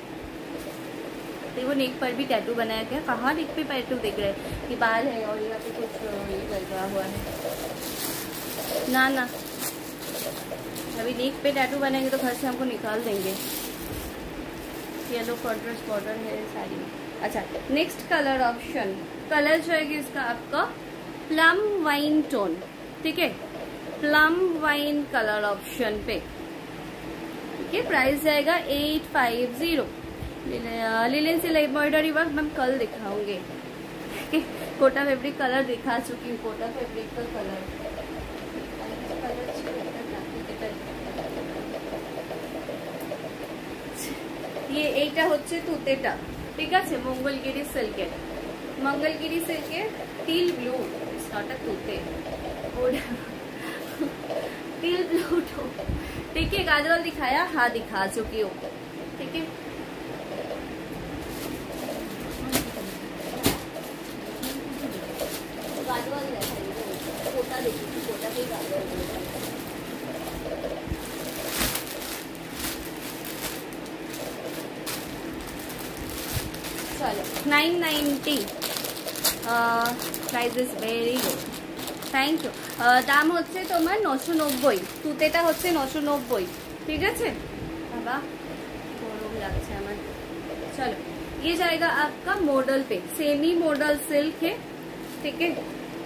देखो नेक पर भी टैटू बनाया गया। कहाँ नेक पे टैटू देख रहे हैं कि बाल है और यहाँ पे कुछ ये लगा हुआ है। ना ना, अभी नेक पे टैटू बनाएंगे तो घर से हमको निकाल देंगे। येलो कॉन्ट्रास्ट बॉर्डर है साड़ी में। अच्छा नेक्स्ट कलर ऑप्शन, कलर जाएगा इसका आपका प्लम वाइन टोन, ठीक है, प्लम वाइन कलर ऑप्शन पे, ठीक है। प्राइस जाएगा एट फाइव जीरो। लिलेन से एम्ब्रॉयडरी वर्क मैम कल दिखाऊंगे, ठीक है। कोटा फैब्रिक कलर दिखा चुकी हूँ, कोटा फैब्रिक का कलर ये এইটা হচ্ছে তুতেটা, ঠিক আছে, মঙ্গলগিরি সিল্কের, মঙ্গলগিরি সিল্কের teal blue, it's not a তুতে, टील ब्लू टो, ठीक है। गाजर दिखाया, हाँ दिखा चुकी हूँ, ठीक है। गाजर कोटा देखी थी, कोटा के गाजर। चलो nine ninety, price is very good, thank you. दाम होच्छे तोमार नौशो नब्बई, तुतेटा होच्छे नौशो नब्बई, ठीक है। बाबा गरम लागछे आमार। चलो ये जाएगा आपका मॉडल पे, सेमी मॉडल सिल्क है, ठीक है।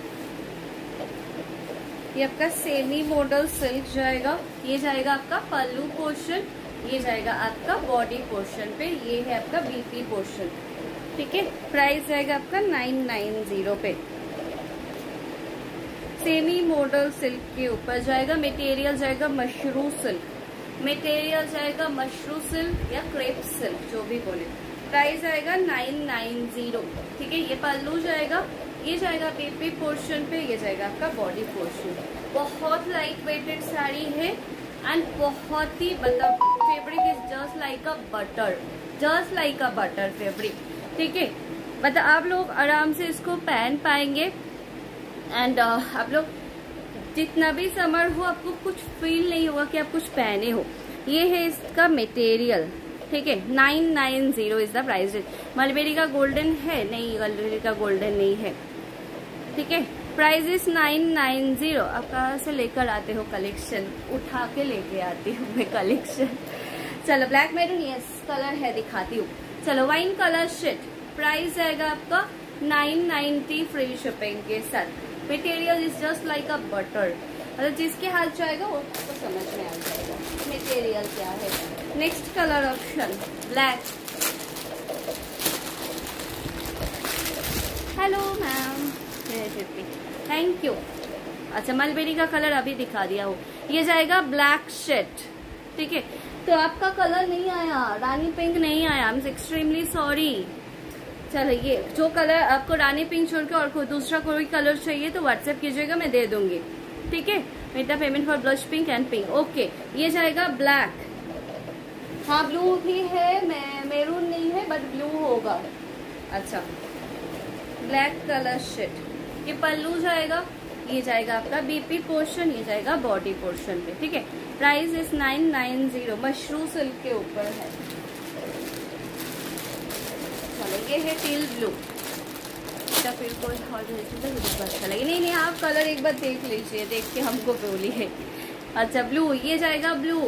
ये आपका सेमी मॉडल सिल्क जाएगा, ये जाएगा आपका पल्लू पोर्शन, ये जाएगा आपका बॉडी पोर्शन पे, ये है आपका बीपी पोर्शन, ठीक है। प्राइस जाएगा आपका नाइन नाइन जीरो पे। सेमी मॉडल सिल्क के ऊपर जाएगा। मटेरियल जाएगा मशरू सिल्क, मटेरियल जाएगा मशरू सिल्क या क्रेप सिल्क जो भी बोले। प्राइस आएगा नाइन नाइन जीरो। ठीक है, ये पल्लू जाएगा, ये जाएगा पीपी पोर्शन पे, ये जाएगा आपका बॉडी पोर्शन। बहुत लाइट वेटेड साड़ी है एंड बहुत ही मतलब fabric is just like a butter, just like a butter fabric. ठीक है, मतलब आप लोग आराम से इसको पहन पाएंगे एंड uh, आप लोग जितना भी समर हो आपको कुछ फील नहीं होगा कि आप कुछ पहने हो। ये है इसका मटेरियल। ठीक है, nine nine zero is the price. Mulberry का गोल्डन है नहीं, मलबेरी का गोल्डन नहीं है। ठीक है, price is nine nine zero. आप कहाँ से लेकर आते हो कलेक्शन? उठा के लेके आती हूँ मैं कलेक्शन। चलो ब्लैक मैरून यस कलर है, दिखाती हूँ। चलो वाइन कलर शेड, प्राइस आएगा आपका नाइन नाइन्टी फ्री शिपिंग के साथ। Material is just like a butter, मतलब जिसके हाथ जाएगा वो तो समझ में आ जाएगा मटेरियल क्या है। Next colour option black. Hello ma'am, thank you. अच्छा, मलबेरी का कलर अभी दिखा दिया हो। ये जाएगा ब्लैक शेड। ठीक है, तो आपका कलर नहीं आया, रानी पिंक नहीं आया, आई एम एक्सट्रीमली सॉरी। चलो, ये जो कलर आपको रानी पिंक छोड़ के और कोई दूसरा कोई कलर चाहिए तो व्हाट्सएप कीजिएगा, मैं दे दूंगी। ठीक है, मेरा payment for blush pink and pink. Okay, ये जाएगा ब्लैक। हाँ, ब्लू भी है, मैरून नहीं है बट ब्लू होगा। अच्छा, ब्लैक कलर शेड। ये पल्लू जाएगा, ये जाएगा आपका बीपी पोर्शन, ये जाएगा बॉडी पोर्शन पे। ठीक है, price is nine nine zero. Mashru silk के ऊपर है। चलो, ये है टील ब्लू। अच्छा, फिर कोई और अच्छा लगे? नहीं नहीं, आप कलर एक बार देख लीजिए, देख के हमको बोलिए। अच्छा, ब्लू, ये जाएगा ब्लू।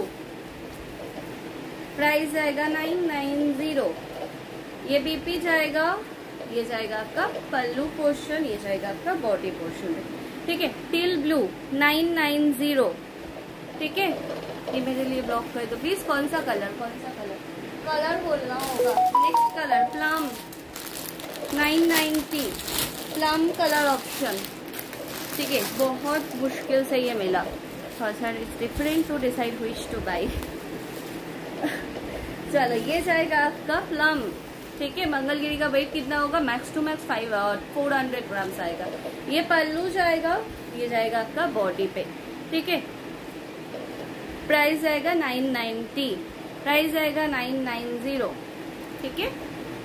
प्राइस जाएगा नाइन नाइन जीरो। ये बीपी जाएगा, ये जाएगा आपका पल्लू पोर्शन, ये जाएगा आपका बॉडी पोर्शन। ठीक है, teal blue nine nine zero. ठीक है, ये मेरे लिए ब्लॉक कर दो प्लीज। कौन सा कलर, कौन सा कलर कलर बोलना होगा। Next colour plum, nine ninety plum colour option. ठीक है, बहुत मुश्किल से ये मिला। Sir it's different to decide which to buy. चलो, ये जाएगा आपका प्लम। ठीक है, मंगलगिरी का वेट कितना होगा? मैक्स टू मैक्स फाइव और फोर हंड्रेड ग्राम्स आएगा। ये पल्लू जाएगा, ये जाएगा आपका बॉडी पे। ठीक है, प्राइस जाएगा नाइन नाइन्टी। प्राइस आएगा नाइन नाइन जीरो। ठीक है,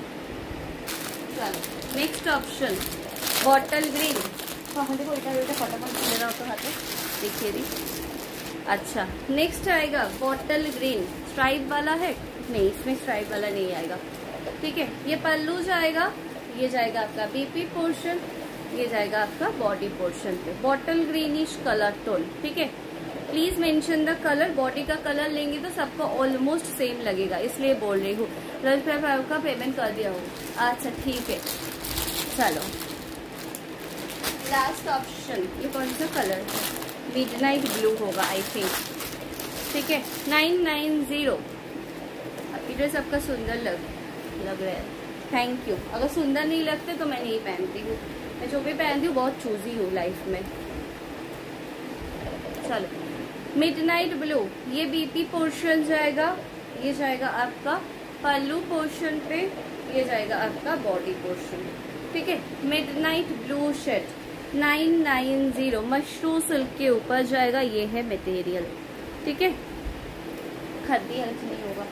चलो नेक्स्ट ऑप्शन बॉटल ग्रीन। देखो बेटा बेटा फटाफट ले रहा हो तो हाथ में देखिए दी। अच्छा, नेक्स्ट आएगा बॉटल ग्रीन। स्ट्राइप वाला है नहीं, इसमें स्ट्राइप वाला नहीं आएगा। ठीक है, ये पल्लू जाएगा, ये जाएगा आपका बीपी पोर्शन, ये जाएगा आपका बॉडी पोर्शन पे। Bottle greenish colour tone. ठीक है, please mention the colour. Body का कलर लेंगे तो सबको ऑलमोस्ट सेम लगेगा, इसलिए बोल रही हूँ। प्लस फाइव का पेमेंट कर दिया हो। अच्छा ठीक है, चलो लास्ट ऑप्शन। ये कौन सा कलर है? मिडनाइट ब्लू होगा आई थिंक। ठीक है, नाइन नाइन जीरो। आपकी ड्रेस आपका सुंदर लग लग रहा है, थैंक यू। अगर सुंदर नहीं लगते तो मैं नहीं पहनती हूँ। मैं जो भी पहनती हूँ बहुत चूजी हूँ लाइफ में। चलो, मिडनाइट ब्लू, ये बीपी पोर्शन जाएगा, ये जाएगा आपका पल्लू पोर्शन पे, ये जाएगा आपका बॉडी पोर्शन। ठीक है, midnight blue shade nine nine zero. Mashru silk के ऊपर जाएगा, ये है मटेरियल। ठीक है, खद्दी हल्की नहीं होगा।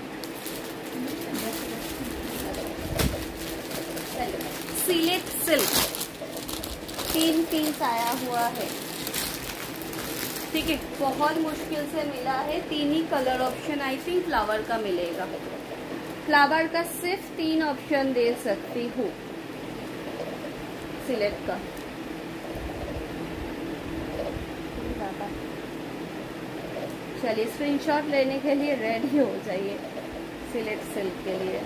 सिलेट सिल्क तीन पीस आया हुआ है। ठीक है, बहुत मुश्किल से मिला है। तीन ही colour option I think flower का मिलेगा। फ्लावर का सिर्फ तीन ऑप्शन दे सकती हूँ सिलेट का। चलिए स्क्रीनशॉट लेने के लिए रेडी हो जाइए सिलेट सिल्क के लिए।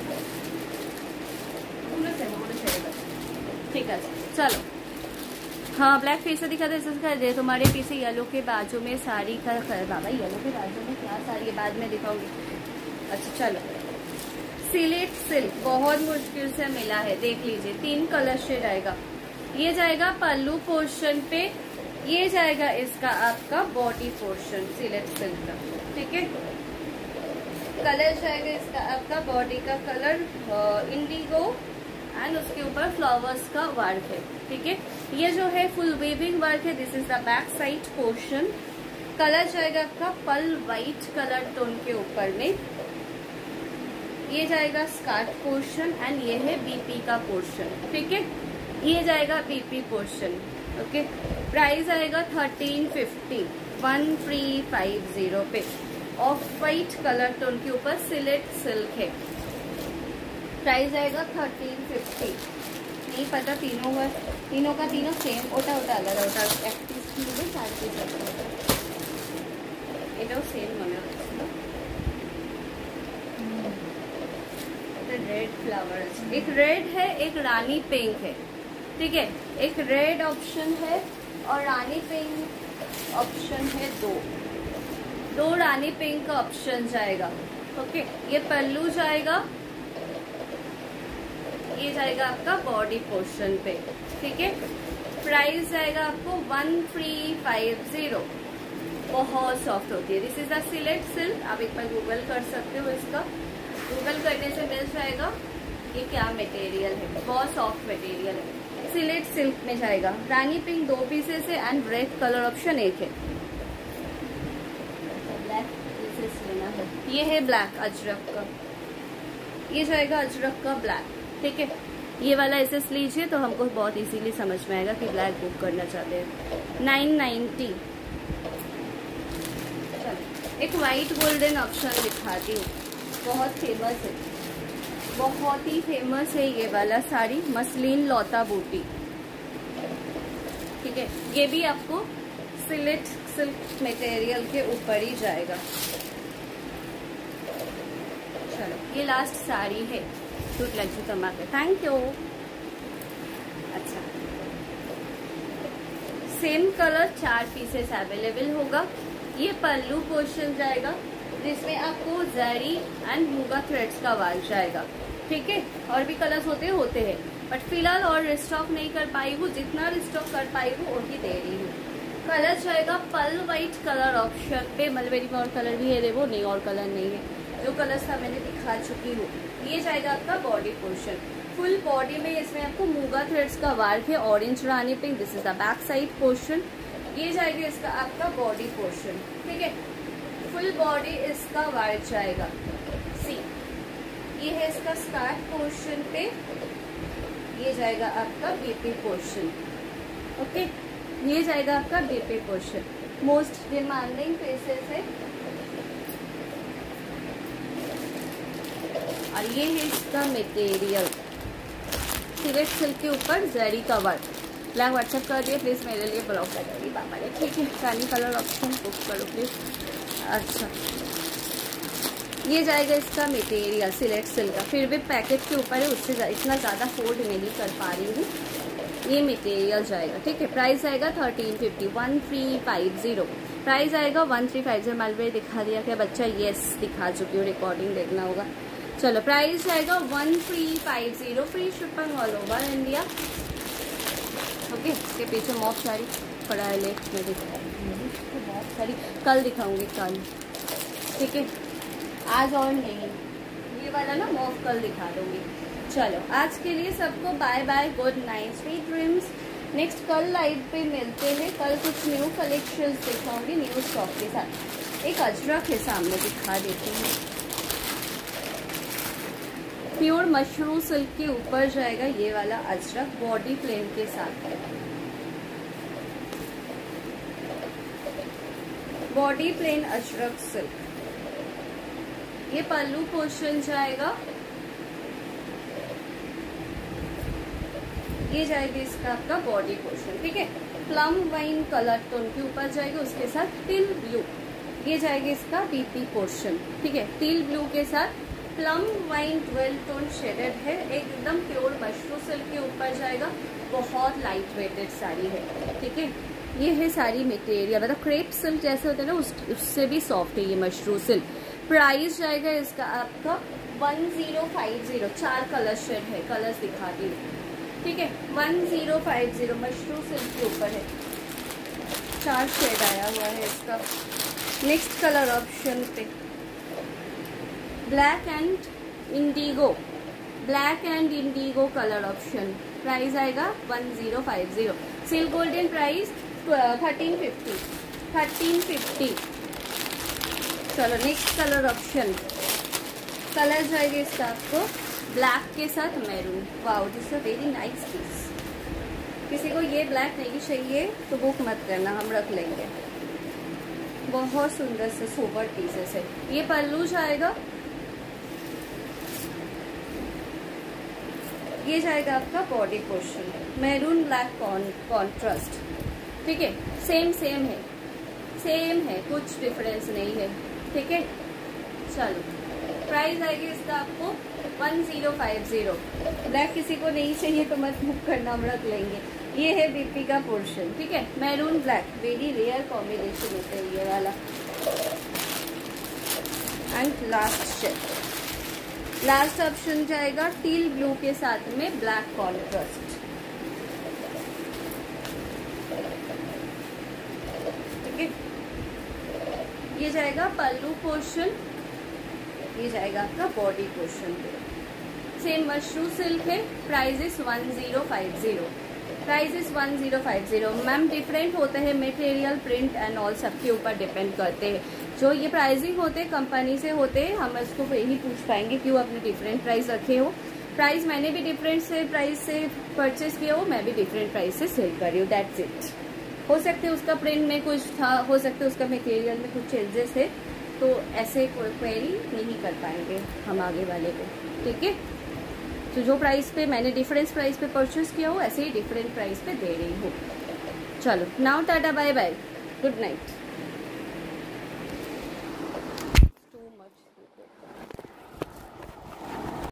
ঠিক আছে, চলো हाँ ब्लैक फेस दिखा दे, दिखा दे। तुम्हारे पीछे येलो के बाजू में साड़ी का, बाबा येलो के बाजू में क्या साड़ी है, बाद में दिखाऊंगी। अच्छा चलो, सिलेट सिल्क बहुत मुश्किल से मिला है, देख लीजिए। तीन कलर शेड आएगा। ये जाएगा पल्लू पोर्शन पे, ये जाएगा इसका आपका बॉडी पोर्शन सिलेट सिल्क का, ठीक है। कलर जाएगा इसका आपका बॉडी का कलर इंडिगो एंड उसके ऊपर फ्लावर्स का वर्क है, ठीक है। ये जो है फुल वीविंग वर्क है। This is the back side portion. Colour जाएगा आपका पल वाइट कलर टोन के ऊपर में। ये जाएगा स्कार्ट पोर्शन एंड ये है बीपी का पोर्शन, ठीक है। ये जाएगा बीपी पोर्शन, ओके। प्राइस आएगा thirteen fifty, one three five zero पे। ऑफ वाइट कलर टोन के ऊपर सिलेट सिल्क है। प्राइस आएगा थर्टीन फिफ्टी। नहीं पता तीनों का तीनों का तीनों सेम ओटा ओटा अलग ओटा एक्टिव चार पीस एटाও सेम মনে হচ্ছে। रेड फ्लावर, एक रेड है एक रानी पिंक है, ठीक है। एक रेड ऑप्शन है और रानी पिंक ऑप्शन है। दो दो रानी पिंक का ऑप्शन जाएगा, ओके। ये पल्लू जाएगा, ये जाएगा आपका बॉडी पोर्शन पे, ठीक है। प्राइस जाएगा आपको वन थ्री फाइव जीरो। बहुत सॉफ्ट होती है। दिस इज द सिलेट सिल्क। आप एक बार गूगल कर सकते हो, इसका गूगल करने से मिल जाएगा ये क्या मटेरियल है। बहुत सॉफ्ट मटेरियल है। सिलेट सिल्क में जाएगा। रानी पिंक दो पीसेस है एंड रेड कलर ऑप्शन एक है। ब्लैक पीसेस लेना है। ये है ब्लैक अजरक का, ये जाएगा अजरक का ब्लैक, ठीक है। ये वाला ऐसे लीजिए तो हमको बहुत इजीली समझ में आएगा कि ब्लैक बुक करना चाहते हैं। Nine ninety. एक वाइट गोल्डन ऑप्शन दिखाती हूँ, बहुत फेमस है, बहुत ही फेमस है ये वाला साड़ी। मसलिन लौता बूटी, ठीक है। ये भी आपको सिलेट सिल्क मटेरियल के ऊपर ही जाएगा। चलो ये लास्ट साड़ी है, टूट लज्जू तमाके, थैंक यू। अच्छा, सेम कलर चार पीसेस अवेलेबल होगा। ये पल्लू पोर्शन जाएगा जिसमें आपको जरी एंड मूगा थ्रेड्स का वर्क जाएगा, ठीक है। और भी कलर्स होते होते हैं बट फिलहाल और रिस्टॉक नहीं कर पाई हूँ। जितना रिस्टॉक कर पाई हूँ वही दे रही हूँ। कलर जाएगा पल वाइट कलर ऑप्शन पे। मलबेरी में और कलर भी है, वो नहीं और कलर नहीं है, जो कलर था मैंने दिखा चुकी हूँ। ये जाएगा आपका बॉडी पोर्शन। फुल बॉडी में इसमें आपको मूगा थ्रेड्स का वर्क है। ऑरेंज रानी pink, this is the back side portion. ये जाएगा इसका आपका बॉडी पोर्शन, ठीक है। फुल बॉडी इसका वर्क जाएगा। सी, ये है इसका स्कार्ट पोर्शन पे। ये जाएगा आपका बीपी पोर्शन, ओके। ये जाएगा आपका BP portion. Most demanding pieces है। और ये है इसका मटेरियल, सिलेट सिल्क के ऊपर जरी का वर्क। ब्लैक व्हाट्सएप कर दिए प्लीज, मेरे लिए ब्लॉक कर देगी पापा ने, ठीक है। रानी कलर ऑप्शन बुक करो प्लीज। अच्छा, ये जाएगा इसका मटेरियल सिलेट सिल्क का। फिर भी पैकेट के ऊपर है, उससे इतना ज़्यादा फोल्ड नहीं कर पा रही हूँ। ये मटेरियल जाएगा, ठीक है। प्राइस आएगा thirteen fifty, one three five zero. Price आएगा वन थ्री फाइव जीरो। मालवे दिखा दिया क्या बच्चा? येस दिखा चुकी हूँ, रिकॉर्डिंग देखना होगा। चलो प्राइस आएगा one three five zero. Free shipping all over India, okay. इसके पीछे मॉप साड़ी पड़ा है, लेफ्ट में दिखाऊंगी मॉप साड़ी, कल दिखाऊंगी कल, ठीक है। आज और नहीं, ये वाला ना मॉप कल दिखा दूंगी। चलो आज के लिए सबको bye bye, good night, sweet dreams. Next कल लाइव पे मिलते हैं। कल कुछ न्यू कलेक्शंस दिखाऊंगी न्यू स्टॉक के साथ। एक अजरक है सामने, दिखा देती हूँ। प्योर मशरूम सिल्क के ऊपर जाएगा ये वाला अजरक, बॉडी प्लेन के साथ है। Body plain Ajrakh silk. ये पल्लू पोर्शन जाएगा। ये जाएगी इसका आपका बॉडी पोर्शन, ठीक है। प्लम वाइन कलर टोन के ऊपर जाएगा, उसके साथ टिल ब्लू। ये जाएगी इसका बीपी पोर्शन, ठीक है। टिल ब्लू के साथ plum wine twelve tone shaded है, एकदम प्योर मशरूम सिल्क के ऊपर जाएगा। बहुत लाइट वेटेड साड़ी है, ठीक है। ये है साड़ी मटेरियल, मतलब क्रेप सिल्क जैसे होता है ना, उस, उससे भी सॉफ्ट है ये मशरू सिल्क। प्राइस जाएगा इसका आपका वन जीरो फाइव जीरो। चार कलर शेड है, कलर्स दिखा दी, ठीक है। One zero five zero mashru silk के ऊपर है, चार शेड आया हुआ है इसका। नेक्स्ट कलर ऑप्शन पे black and indigo, black and indigo colour option. Price आएगा one zero five zero. Silk golden price thirteen fifty, thirteen fifty. चलो नेक्स्ट कलर ऑप्शन, कलर जाएगा इसका आपको ब्लैक के साथ maroon. Wow, this a very nice piece. किसी को ये ब्लैक नहीं चाहिए तो बुक मत करना, हम रख लेंगे। बहुत सुंदर से सोबर पीसेस है। ये पल्लू जाएगा, ये जाएगा आपका body portion, maroon black contrast, ठीक है। सेम सेम है, सेम है, कुछ डिफरेंस नहीं है, ठीक है। चलो प्राइस आएगी इसका आपको one zero five zero. Black किसी को नहीं चाहिए तो मत बुक करना, हम रख लेंगे। ये है बीपी का पोर्शन, ठीक है। Maroon black very rare combination होता है ये वाला। And last shade, last option जाएगा टील ब्लू के साथ में ब्लैक कॉन्ट्रास्ट, ठीक है। ये जाएगा पल्लू पोर्शन, ये जाएगा आपका body portion. Same mashru silk है। Price is one zero five zero. Price is one zero five zero. Ma'am different होते हैं मटेरियल, प्रिंट एंड ऑल, सबके ऊपर डिपेंड करते हैं। जो ये प्राइसिंग होते हैं कंपनी से होते हैं, हम इसको यही पूछ पाएंगे क्यों आपने डिफरेंट प्राइस रखे हो। प्राइस मैंने भी डिफरेंट से प्राइस से परचेज किया हो, मैं भी डिफरेंट प्राइस से सेल कर रही हूँ, दैट्स इट। हो सकते है उसका प्रिंट में कुछ था, हो सकता है उसका मटेरियल में कुछ चेंजेस है, तो ऐसे कोई क्वेरी नहीं कर पाएंगे हम आगे वाले को, ठीक है। तो जो प्राइस पे मैंने डिफरेंस प्राइस पे परचेज किया हो, ऐसे ही डिफरेंट प्राइस पे दे रही हूँ। चलो now Tata bye bye, good night. Too much.